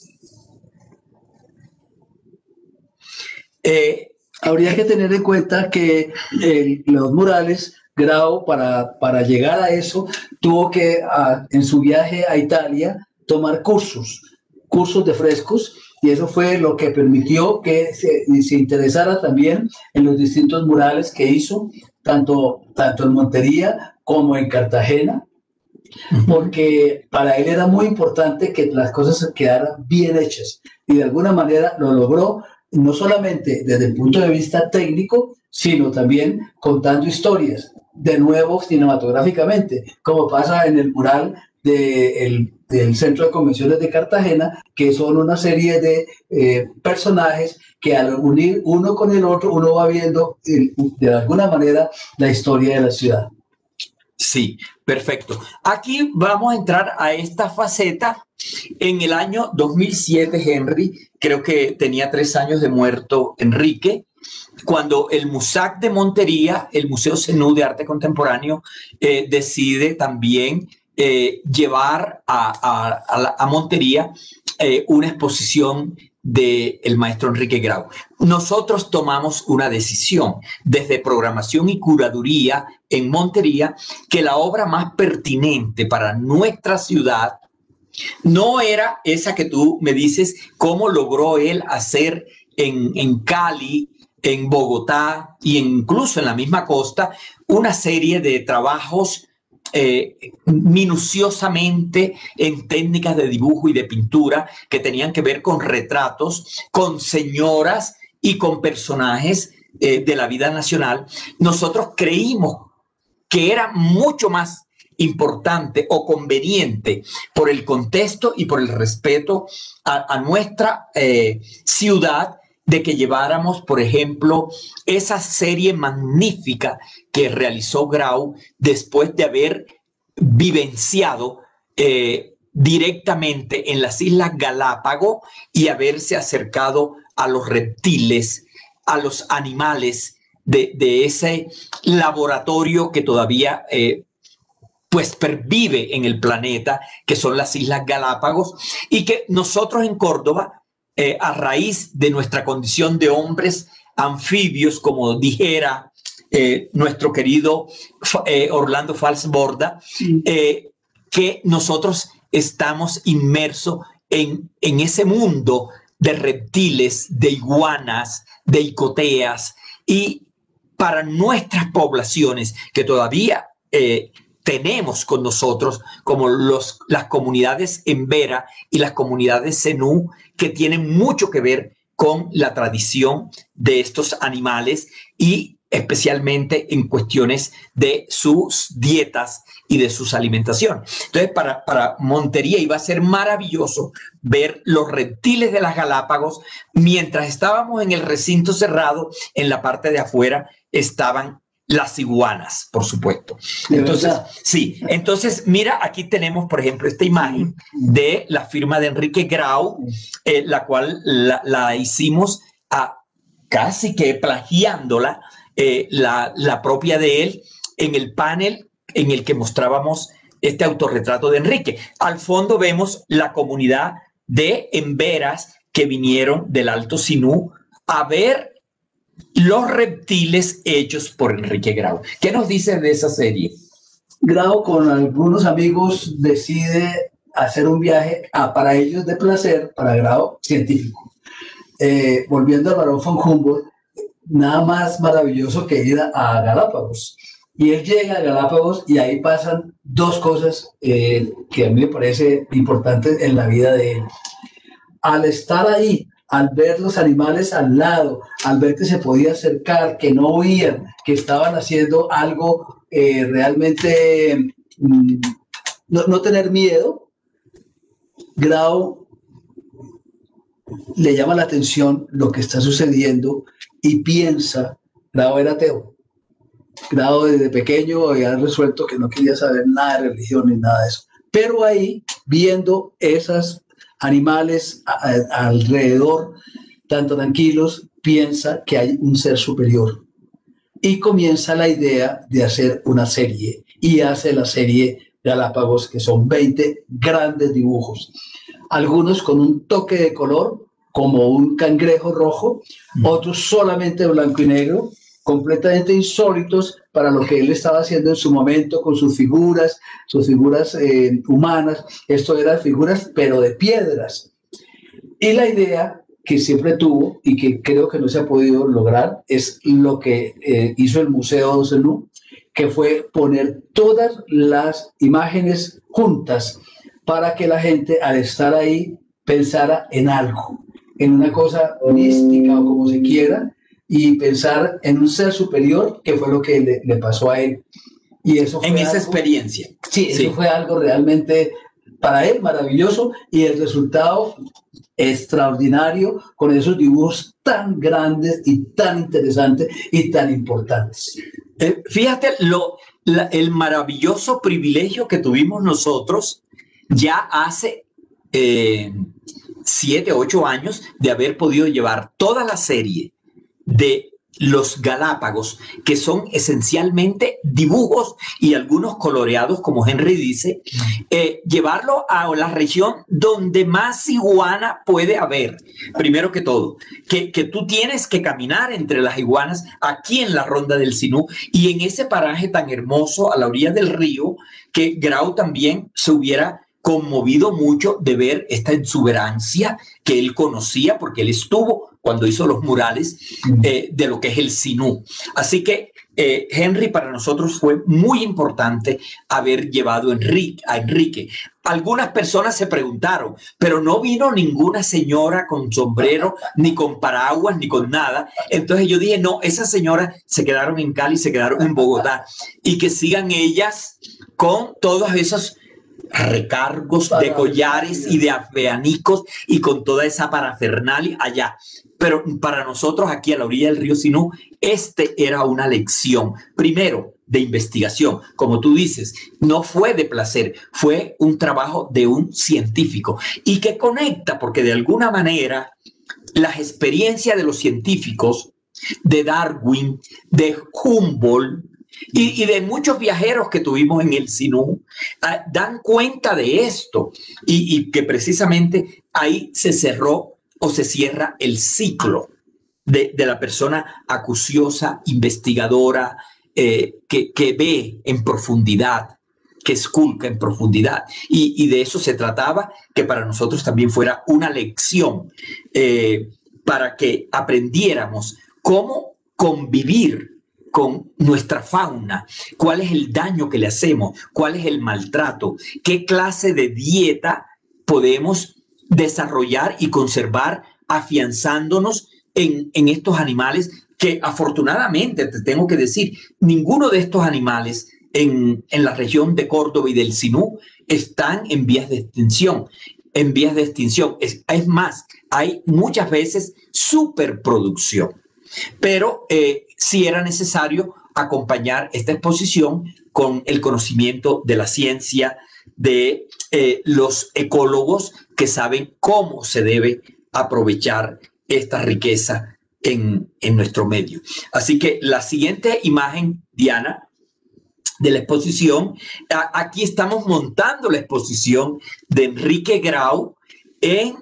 Eh, Habría que tener en cuenta que eh, los murales, Grau, para, para llegar a eso, tuvo que, a, en su viaje a Italia, tomar cursos, cursos de frescos, y eso fue lo que permitió que se, se interesara también en los distintos murales que hizo, tanto, tanto en Montería como en Cartagena, porque para él era muy importante que las cosas quedaran bien hechas, y de alguna manera lo logró, no solamente desde el punto de vista técnico, sino también contando historias, de nuevo cinematográficamente, como pasa en el mural de el, del Centro de Convenciones de Cartagena, que son una serie de eh, personajes que al unir uno con el otro, uno va viendo eh, de alguna manera la historia de la ciudad. Sí, perfecto. Aquí vamos a entrar a esta faceta. En el año dos mil siete, Henry, creo que tenía tres años de muerto Enrique, cuando el MUSAC de Montería, el Museo Zenú de Arte Contemporáneo, eh, decide también eh, llevar a, a, a, a Montería eh, una exposición del maestro Enrique Grau. Nosotros tomamos una decisión desde programación y curaduría en Montería que la obra más pertinente para nuestra ciudad no era esa que tú me dices, cómo logró él hacer en, en Cali, en Bogotá e incluso en la misma costa una serie de trabajos eh, minuciosamente en técnicas de dibujo y de pintura que tenían que ver con retratos, con señoras y con personajes eh, de la vida nacional. Nosotros creímos que era mucho más importante o conveniente por el contexto y por el respeto a, a nuestra eh, ciudad, de que lleváramos, por ejemplo, esa serie magnífica que realizó Grau después de haber vivenciado eh, directamente en las Islas Galápagos y haberse acercado a los reptiles, a los animales de, de ese laboratorio que todavía eh, pues pervive en el planeta, que son las Islas Galápagos, y que nosotros en Córdoba, Eh, a raíz de nuestra condición de hombres anfibios, como dijera eh, nuestro querido eh, Orlando Falsborda, eh, que nosotros estamos inmersos en, en ese mundo de reptiles, de iguanas, de icoteas, y para nuestras poblaciones que todavía eh, tenemos con nosotros, como los, las comunidades Embera y las comunidades Zenú, que tienen mucho que ver con la tradición de estos animales y especialmente en cuestiones de sus dietas y de sus alimentación. Entonces, para, para Montería iba a ser maravilloso ver los reptiles de las Galápagos. Mientras estábamos en el recinto cerrado, en la parte de afuera estaban las iguanas, por supuesto. Entonces, sí, entonces mira, aquí tenemos, por ejemplo, esta imagen de la firma de Enrique Grau, eh, la cual la, la hicimos a, casi que plagiándola, eh, la, la propia de él, en el panel en el que mostrábamos este autorretrato de Enrique. Al fondo vemos la comunidad de emberas que vinieron del Alto Sinú a ver los reptiles hechos por Enrique Grau. ¿Qué nos dice de esa serie? Grau con algunos amigos decide hacer un viaje a, para ellos de placer, para Grau científico. Eh, volviendo al Barón von Humboldt, nada más maravilloso que ir a, a Galápagos. Y él llega a Galápagos y ahí pasan dos cosas eh, que a mí me parece importantes en la vida de él. Al estar ahí, al ver los animales al lado, al ver que se podía acercar, que no huían, que estaban haciendo algo eh, realmente, mmm, no, no tener miedo, Grau le llama la atención lo que está sucediendo y piensa, Grau era ateo. Grau desde pequeño había resuelto que no quería saber nada de religión ni nada de eso. Pero ahí, viendo esas animales a, a, alrededor tan tranquilos, piensa que hay un ser superior y comienza la idea de hacer una serie y hace la serie Galápagos, que son veinte grandes dibujos, algunos con un toque de color como un cangrejo rojo, mm. otros solamente blanco y negro, completamente insólitos para lo que él estaba haciendo en su momento con sus figuras, sus figuras eh, humanas. Esto eran figuras, pero de piedras. Y la idea que siempre tuvo y que creo que no se ha podido lograr es lo que eh, hizo el Museo de Zenú, que fue poner todas las imágenes juntas para que la gente, al estar ahí, pensara en algo, en una cosa mística o como se quiera, y pensar en un ser superior, que fue lo que le, le pasó a él. Y eso fue en esa algo, experiencia. Sí, eso sí. fue algo realmente para él maravilloso, y el resultado extraordinario con esos dibujos tan grandes y tan interesantes y tan importantes. Eh, fíjate lo, la, el maravilloso privilegio que tuvimos nosotros ya hace eh, siete, ocho años de haber podido llevar toda la serie de los Galápagos, que son esencialmente dibujos y algunos coloreados, como Henry dice, eh, llevarlo a la región donde más iguana puede haber. Primero que todo, que, que tú tienes que caminar entre las iguanas aquí en la Ronda del Sinú y en ese paraje tan hermoso a la orilla del río, que Grau también se hubiera conmovido mucho de ver esta exuberancia que él conocía, porque él estuvo cuando hizo los murales eh, de lo que es el Sinú. Así que eh, Henry, para nosotros fue muy importante haber llevado Enrique, a Enrique. Algunas personas se preguntaron, pero no vino ninguna señora con sombrero, ni con paraguas, ni con nada. Entonces yo dije, no, esas señoras se quedaron en Cali, se quedaron en Bogotá, y que sigan ellas con todos esos recargos de collares y de abanicos y con toda esa parafernalia allá. Pero para nosotros aquí a la orilla del río Sinú, este era una lección, primero, de investigación. Como tú dices, no fue de placer, fue un trabajo de un científico y que conecta, porque de alguna manera las experiencias de los científicos, de Darwin, de Humboldt, Y, y de muchos viajeros que tuvimos en el Sinú, uh, dan cuenta de esto y, y que precisamente ahí se cerró o se cierra el ciclo de, de la persona acuciosa, investigadora, eh, que, que ve en profundidad, que esculca en profundidad. Y, y de eso se trataba, que para nosotros también fuera una lección, eh, para que aprendiéramos cómo convivir con nuestra fauna, cuál es el daño que le hacemos, cuál es el maltrato, qué clase de dieta podemos desarrollar y conservar afianzándonos en, en estos animales que afortunadamente, te tengo que decir, ninguno de estos animales en, en la región de Córdoba y del Sinú están en vías de extinción. En vías de extinción. Es, es más, hay muchas veces superproducción. Pero eh, sí era necesario acompañar esta exposición con el conocimiento de la ciencia, de eh, los ecólogos que saben cómo se debe aprovechar esta riqueza en, en nuestro medio. Así que la siguiente imagen, Diana, de la exposición, a, aquí estamos montando la exposición de Enrique Grau en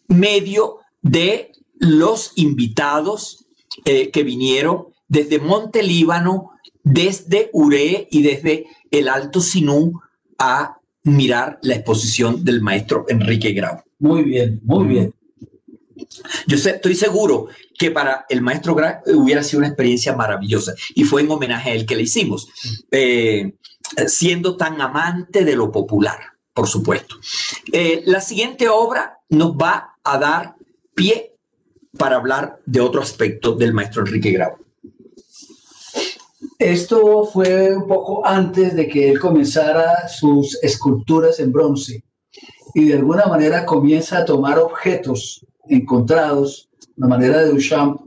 medio de los invitados Eh, que vinieron desde Monte Líbano, desde Uré y desde el Alto Sinú a mirar la exposición del maestro Enrique Grau. Muy bien, muy bien. Yo sé, estoy seguro que para el maestro Grau hubiera sido una experiencia maravillosa y fue en homenaje a él que le hicimos, eh, siendo tan amante de lo popular, por supuesto. Eh, la siguiente obra nos va a dar pie para hablar de otro aspecto del maestro Enrique Grau. Esto fue un poco antes de que él comenzara sus esculturas en bronce y de alguna manera comienza a tomar objetos encontrados, la manera de Duchamp,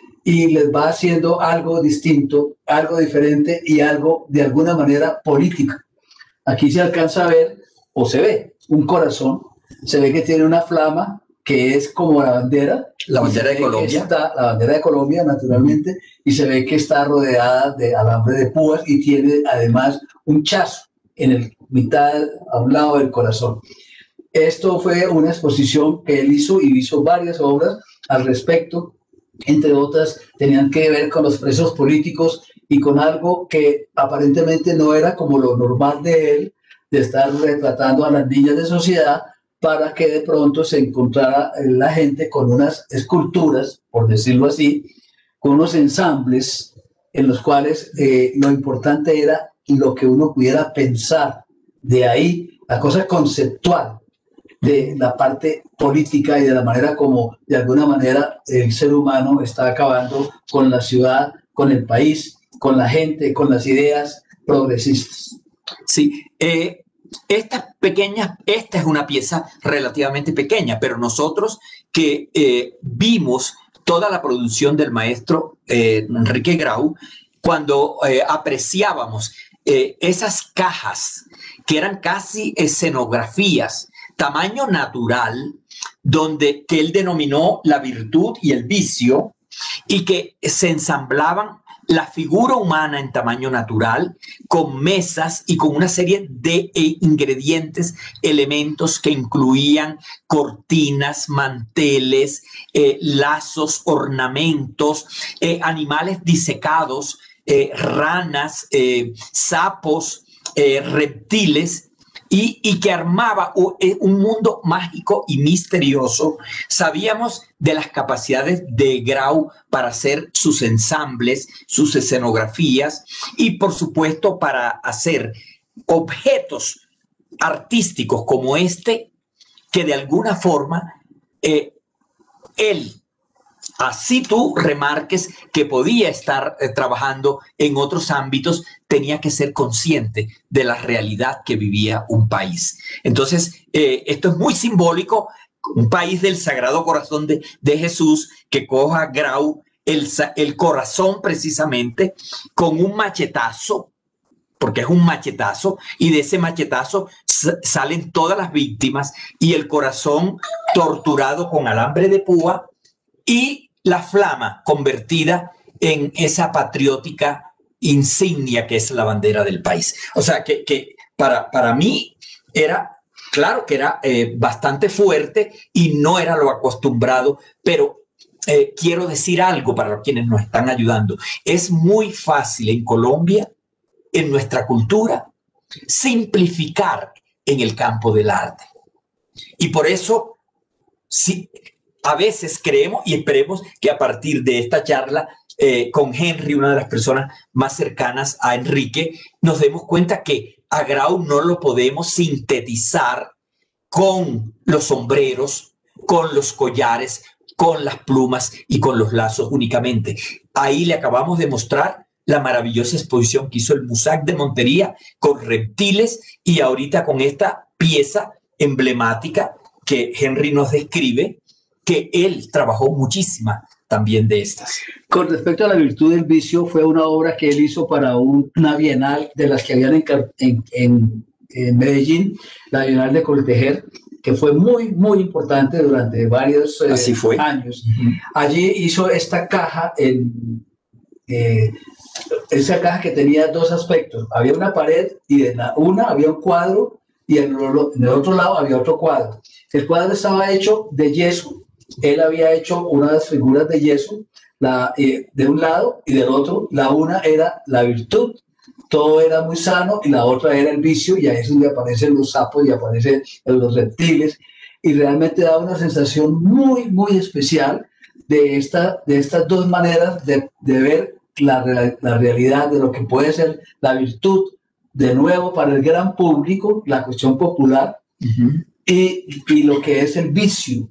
y les va haciendo algo distinto, algo diferente y algo de alguna manera político. Aquí se alcanza a ver, o se ve, un corazón, se ve que tiene una flama que es como la bandera, la bandera de Colombia, está, la bandera de Colombia naturalmente, uh-huh. Y se ve que está rodeada de alambre de púas y tiene además un chazo en el mitad, a un lado del corazón. Esto fue una exposición que él hizo y hizo varias obras al respecto, entre otras tenían que ver con los presos políticos y con algo que aparentemente no era como lo normal de él, de estar retratando a las niñas de sociedad, para que de pronto se encontrara la gente con unas esculturas, por decirlo así, con unos ensambles en los cuales eh, lo importante era lo que uno pudiera pensar. De ahí la cosa conceptual de la parte política y de la manera como de alguna manera el ser humano está acabando con la ciudad, con el país, con la gente, con las ideas progresistas. Sí, eh... Estas pequeñas, esta es una pieza relativamente pequeña, pero nosotros que eh, vimos toda la producción del maestro eh, Enrique Grau, cuando eh, apreciábamos eh, esas cajas que eran casi escenografías, tamaño natural, donde que él denominó la virtud y el vicio, y que se ensamblaban la figura humana en tamaño natural, con mesas y con una serie de eh, ingredientes, elementos que incluían cortinas, manteles, eh, lazos, ornamentos, eh, animales disecados, eh, ranas, eh, sapos, eh, reptiles, y, y que armaba un, un mundo mágico y misterioso. Sabíamos de las capacidades de Grau para hacer sus ensambles, sus escenografías y, por supuesto, para hacer objetos artísticos como este, que de alguna forma eh, él, así tú remarques que podía estar eh, trabajando en otros ámbitos, tenía que ser consciente de la realidad que vivía un país. Entonces, eh, esto es muy simbólico, un país del Sagrado Corazón de, de Jesús, que coja Grau el, el corazón precisamente con un machetazo, porque es un machetazo, y de ese machetazo salen todas las víctimas y el corazón torturado con alambre de púa y la flama convertida en esa patriótica insignia que es la bandera del país. O sea, que, que para, para mí era, claro que era eh, bastante fuerte y no era lo acostumbrado, pero eh, quiero decir algo para quienes nos están ayudando. Es muy fácil en Colombia, en nuestra cultura, simplificar en el campo del arte. Y por eso, sí, a veces creemos y esperemos que a partir de esta charla eh, con Henry, una de las personas más cercanas a Enrique, nos demos cuenta que a Grau no lo podemos sintetizar con los sombreros, con los collares, con las plumas y con los lazos únicamente. Ahí le acabamos de mostrar la maravillosa exposición que hizo el Musac de Montería con reptiles y ahorita con esta pieza emblemática que Henry nos describe, que él trabajó muchísima también de estas. Con respecto a la virtud del vicio, fue una obra que él hizo para un, una bienal de las que habían en, en, en, en Medellín, la Bienal de Coltejer, que fue muy, muy importante durante varios eh, Así fue. años. Uh-huh. Allí hizo esta caja en... Eh, esa caja que tenía dos aspectos. Había una pared y en la una había un cuadro y en el, en el otro lado había otro cuadro. El cuadro estaba hecho de yeso. Él había hecho unas figuras de yeso la, eh, de un lado y del otro. La una era la virtud. Todo era muy sano y la otra era el vicio, y ahí es donde aparecen los sapos y aparecen los reptiles. Y realmente da una sensación muy, muy especial de, esta, de estas dos maneras de, de ver La, la realidad de lo que puede ser la virtud, de nuevo para el gran público, la cuestión popular, uh-huh. y, y lo que es el vicio.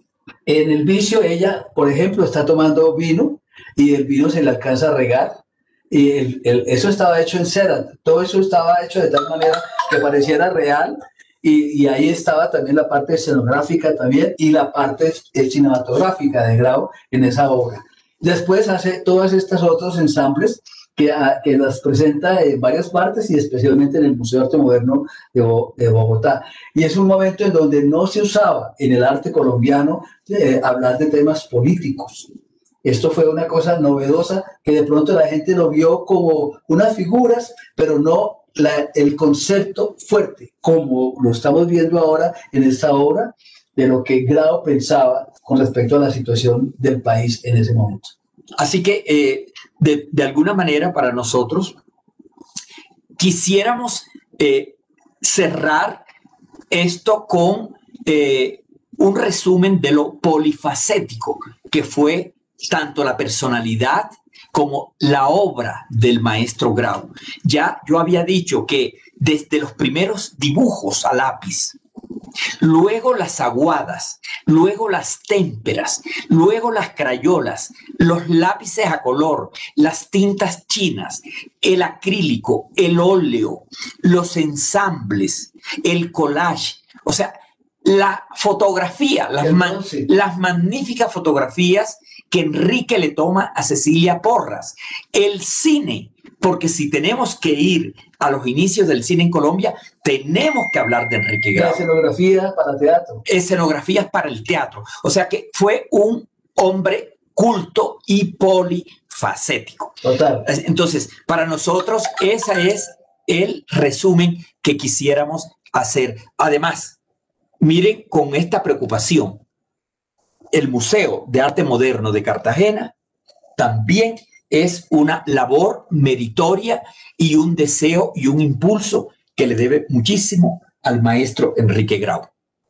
En el vicio ella, por ejemplo, está tomando vino y el vino se le alcanza a regar, y el, el, eso estaba hecho en cera, todo eso estaba hecho de tal manera que pareciera real, y, y ahí estaba también la parte escenográfica también y la parte cinematográfica de Grau en esa obra. Después hace todas estas otros ensambles que, a, que las presenta en varias partes y especialmente en el Museo de Arte Moderno de, Bo, de Bogotá. Y es un momento en donde no se usaba en el arte colombiano eh, hablar de temas políticos. Esto fue una cosa novedosa que de pronto la gente lo vio como unas figuras, pero no la, el concepto fuerte, como lo estamos viendo ahora en esta obra, de lo que Grau pensaba con respecto a la situación del país en ese momento. Así que, eh, de, de alguna manera, para nosotros, quisiéramos eh, cerrar esto con eh, un resumen de lo polifacético que fue tanto la personalidad como la obra del maestro Grau. Ya yo había dicho que desde los primeros dibujos a lápiz, luego las aguadas, luego las témperas, luego las crayolas, los lápices a color, las tintas chinas, el acrílico, el óleo, los ensambles, el collage, o sea, la fotografía, las, man, las magníficas fotografías que Enrique le toma a Cecilia Porras, el cine, porque si tenemos que ir a los inicios del cine en Colombia, tenemos que hablar de Enrique Grau. Escenografía para teatro. Escenografías para el teatro. O sea que fue un hombre culto y polifacético. Total. Entonces, para nosotros, ese es el resumen que quisiéramos hacer. Además, miren con esta preocupación, el Museo de Arte Moderno de Cartagena también es una labor meritoria y un deseo y un impulso que le debe muchísimo al maestro Enrique Grau?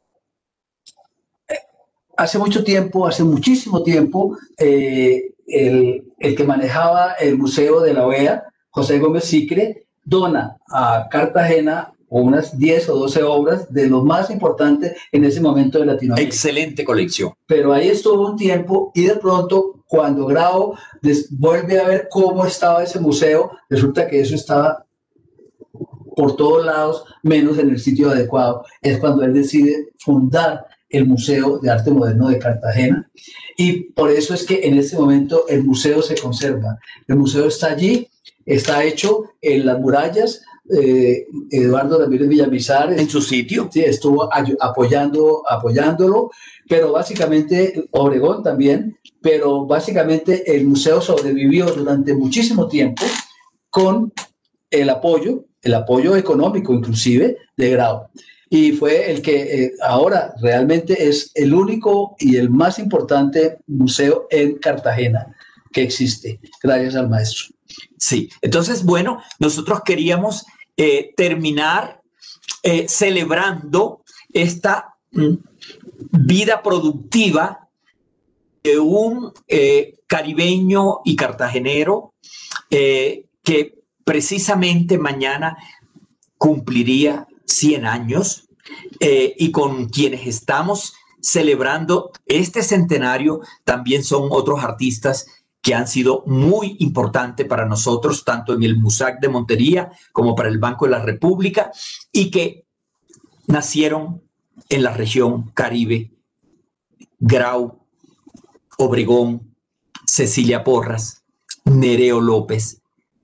Hace mucho tiempo, hace muchísimo tiempo, eh, el, el que manejaba el Museo de la O E A, José Gómez Sicre, dona a Cartagena unas diez o doce obras de los más importantes en ese momento de Latinoamérica. Excelente colección. Pero ahí estuvo un tiempo y de pronto, cuando Grau vuelve a ver cómo estaba ese museo, resulta que eso estaba por todos lados, menos en el sitio adecuado. Es cuando él decide fundar el Museo de Arte Moderno de Cartagena, y por eso es que en este momento el museo se conserva. El museo está allí, está hecho en las murallas. eh, Eduardo Ramírez Villamizar en su sitio, sí, estuvo apoyando, apoyándolo, pero básicamente Obregón también, pero básicamente el museo sobrevivió durante muchísimo tiempo con el apoyo, el apoyo económico inclusive de Grau. Y fue el que eh, ahora realmente es el único y el más importante museo en Cartagena que existe, gracias al maestro. Sí, entonces, bueno, nosotros queríamos eh, terminar eh, celebrando esta mm, vida productiva de un eh, caribeño y cartagenero eh, que precisamente mañana cumpliría cien años, eh, y con quienes estamos celebrando este centenario también son otros artistas que han sido muy importantes para nosotros, tanto en el MUSAC de Montería como para el Banco de la República, y que nacieron en la región Caribe: Grau, Obregón, Cecilia Porras, Nereo López,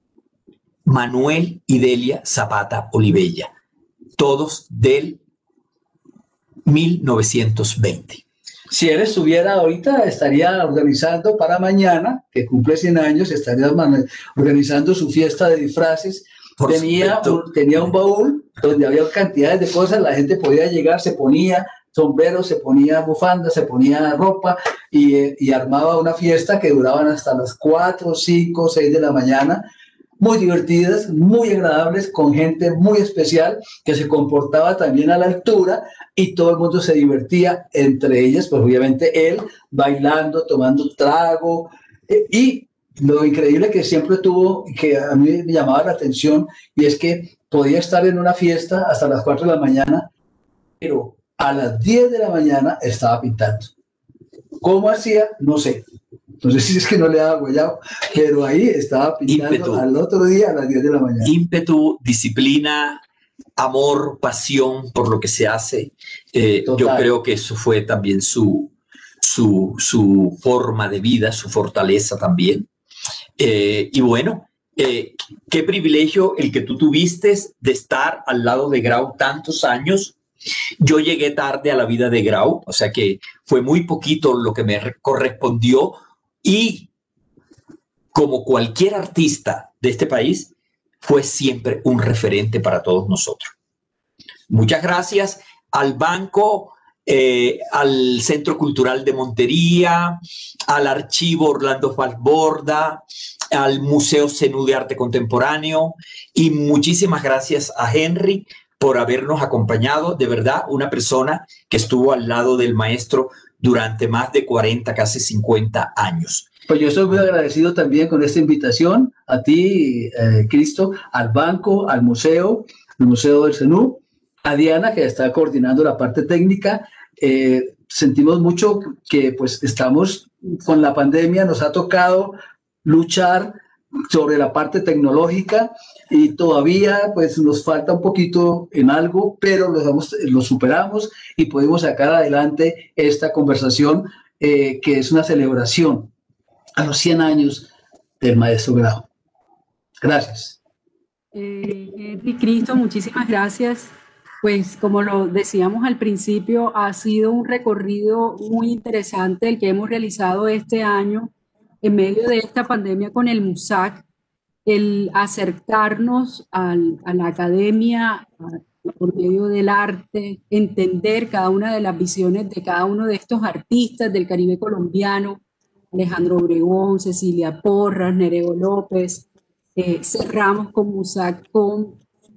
Manuel y Delia Zapata Olivella, todos del mil novecientos veinte. Si él estuviera ahorita, estaría organizando para mañana, que cumple cien años, estaría organizando su fiesta de disfraces. Tenía un, tenía un baúl donde había cantidades de cosas, la gente podía llegar, se ponía sombrero, se ponía bufanda, se ponía ropa y, y armaba una fiesta que duraban hasta las cuatro, cinco, seis de la mañana. Muy divertidas, muy agradables, con gente muy especial que se comportaba también a la altura, y todo el mundo se divertía, entre ellas, pues obviamente él, bailando, tomando trago, eh, y lo increíble que siempre tuvo, que a mí me llamaba la atención, y es que podía estar en una fiesta hasta las cuatro de la mañana, pero a las diez de la mañana estaba pintando. ¿Cómo hacía? No sé. No sé si es que no le daba guayabo, pero ahí estaba pintando ímpetu, al otro día a las diez de la mañana. Ímpetu, disciplina, amor, pasión por lo que se hace. Eh, yo creo que eso fue también su, su, su forma de vida, su fortaleza también. Eh, y bueno, eh, qué privilegio el que tú tuviste de estar al lado de Grau tantos años. Yo llegué tarde a la vida de Grau, o sea que fue muy poquito lo que me correspondió. Y como cualquier artista de este país, fue siempre un referente para todos nosotros. Muchas gracias al Banco, eh, al Centro Cultural de Montería, al Archivo Orlando Falsborda, al Museo Zenú de Arte Contemporáneo, y muchísimas gracias a Henry por habernos acompañado. De verdad, una persona que estuvo al lado del maestro durante más de cuarenta, casi cincuenta años. Pues yo estoy muy agradecido también con esta invitación a ti, eh, Cristo, al banco, al museo, al Museo del Zenú, a Diana, que está coordinando la parte técnica. Eh, sentimos mucho que pues estamos con la pandemia, nos ha tocado luchar sobre la parte tecnológica y todavía pues nos falta un poquito en algo, pero lo, damos, lo superamos y podemos sacar adelante esta conversación, eh, que es una celebración a los cien años del maestro Grau. Gracias. Eh, Henry, Cristo, muchísimas gracias. Pues como lo decíamos al principio, ha sido un recorrido muy interesante el que hemos realizado este año en medio de esta pandemia con el MUSAC, el acercarnos al, a la academia a, por medio del arte, entender cada una de las visiones de cada uno de estos artistas del Caribe colombiano, Alejandro Obregón, Cecilia Porras, Nereo López. Eh, cerramos con MUSAC con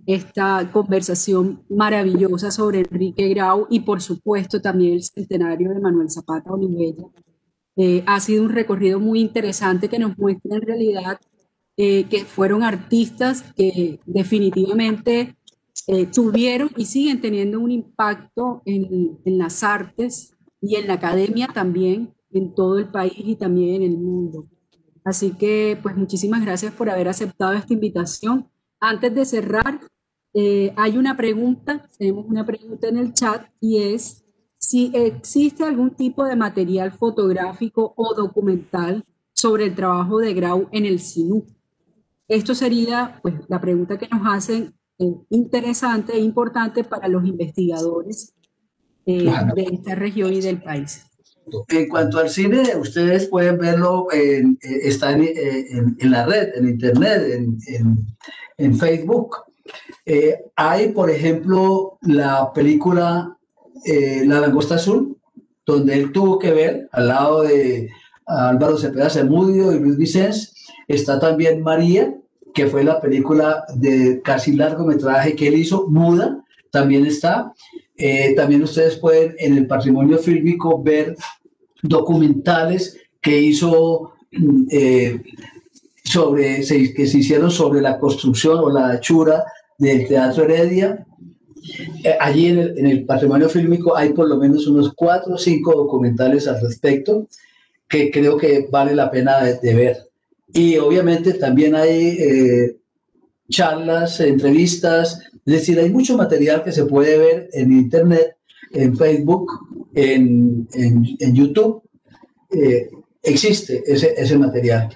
esta conversación maravillosa sobre Enrique Grau y por supuesto también el centenario de Manuel Zapata Olivella. Eh, ha sido un recorrido muy interesante que nos muestra en realidad eh, que fueron artistas que definitivamente eh, tuvieron y siguen teniendo un impacto en, en las artes y en la academia también, en todo el país y también en el mundo. Así que, pues, muchísimas gracias por haber aceptado esta invitación. Antes de cerrar, eh, hay una pregunta, tenemos una pregunta en el chat y es si existe algún tipo de material fotográfico o documental sobre el trabajo de Grau en el S I N U. Esto sería, pues, la pregunta que nos hacen eh, interesante e importante para los investigadores eh, Claro. de esta región y del país. En cuanto al cine, ustedes pueden verlo, en, eh, está en, eh, en, en la red, en internet, en, en, en Facebook. Eh, hay, por ejemplo, la película eh, La Langosta Azul, donde él tuvo que ver, al lado de Álvaro Cepeda Zamudio y Luis Vicens, está también María, que fue la película de casi largometraje que él hizo, muda, también está. Eh, también ustedes pueden en el patrimonio fílmico ver documentales que hizo eh, sobre, se, que se hicieron sobre la construcción o la hechura del Teatro Heredia. Eh, allí en el, en el patrimonio fílmico hay por lo menos unos cuatro o cinco documentales al respecto que creo que vale la pena de, de ver. Y obviamente también hay eh, charlas, entrevistas, es decir, hay mucho material que se puede ver en internet, en Facebook, en, en, en YouTube. Eh, existe ese, ese material.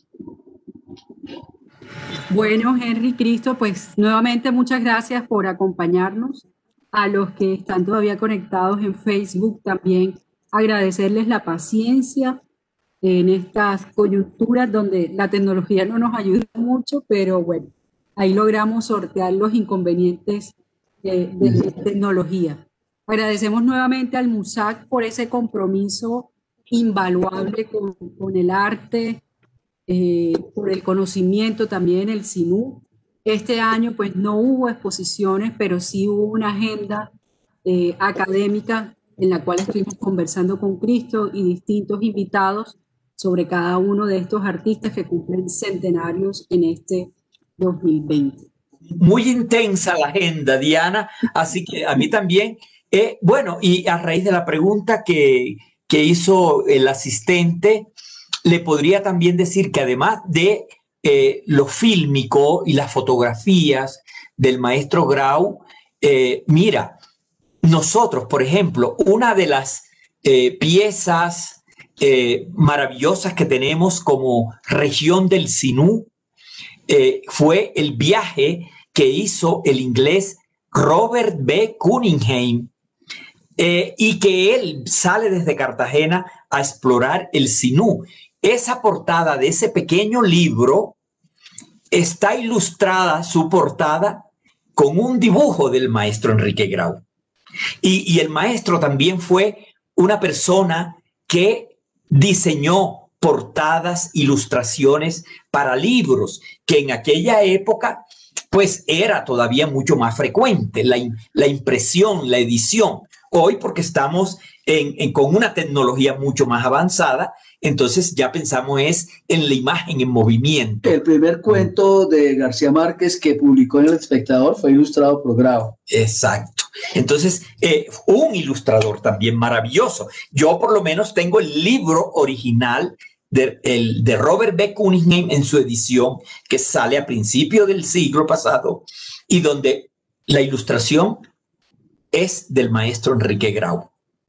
Bueno, Henry, Cristo, pues nuevamente muchas gracias por acompañarnos. A los que están todavía conectados en Facebook también agradecerles la paciencia en estas coyunturas donde la tecnología no nos ayuda mucho, pero bueno, ahí logramos sortear los inconvenientes de, de la tecnología. Agradecemos nuevamente al MUSAC por ese compromiso invaluable con, con el arte, eh, por el conocimiento también, el S I N U. Este año pues no hubo exposiciones, pero sí hubo una agenda eh, académica en la cual estuvimos conversando con Cristo y distintos invitados sobre cada uno de estos artistas que cumplen centenarios en este dos mil veinte. Muy intensa la agenda, Diana, así que a mí también. Eh, bueno, y a raíz de la pregunta que, que hizo el asistente, le podría también decir que además de eh, lo fílmico y las fotografías del maestro Grau, eh, mira, nosotros, por ejemplo, una de las eh, piezas Eh, maravillosas que tenemos como región del S I N U eh, fue el viaje que hizo el inglés Robert B. Cunningham eh, y que él sale desde Cartagena a explorar el S I N U. Esa portada de ese pequeño libro está ilustrada, su portada, con un dibujo del maestro Enrique Grau. Y, y el maestro también fue una persona que diseñó portadas, ilustraciones para libros, que en aquella época pues era todavía mucho más frecuente, la, la impresión, la edición. Hoy, porque estamos en, en, con una tecnología mucho más avanzada, entonces ya pensamos es en la imagen en movimiento. El primer cuento de García Márquez que publicó en El Espectador fue ilustrado por Grau. Exacto. Entonces, eh, un ilustrador también maravilloso. Yo por lo menos tengo el libro original de, el, de Robert B. Cunningham en su edición, que sale a principios del siglo pasado, y donde la ilustración es del maestro Enrique Grau.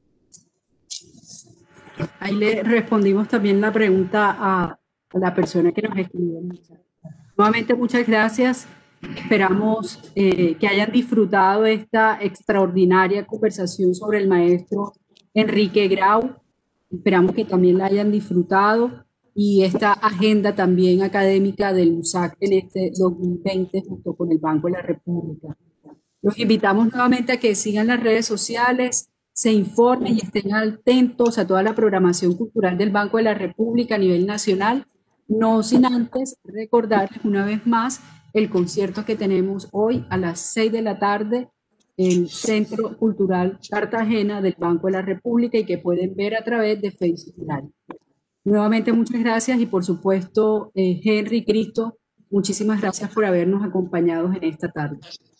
Ahí le respondimos también la pregunta a la persona que nos escribió. Nuevamente, muchas gracias. Esperamos eh, que hayan disfrutado esta extraordinaria conversación sobre el maestro Enrique Grau. Esperamos que también la hayan disfrutado y esta agenda también académica del MUSAC en este dos mil veinte junto con el Banco de la República. Los invitamos nuevamente a que sigan las redes sociales, se informen y estén atentos a toda la programación cultural del Banco de la República a nivel nacional, no sin antes recordarles una vez más el concierto que tenemos hoy a las seis de la tarde en el Centro Cultural Cartagena del Banco de la República y que pueden ver a través de Facebook Live. Nuevamente muchas gracias y por supuesto, eh, Henry, Cristo, muchísimas gracias por habernos acompañado en esta tarde.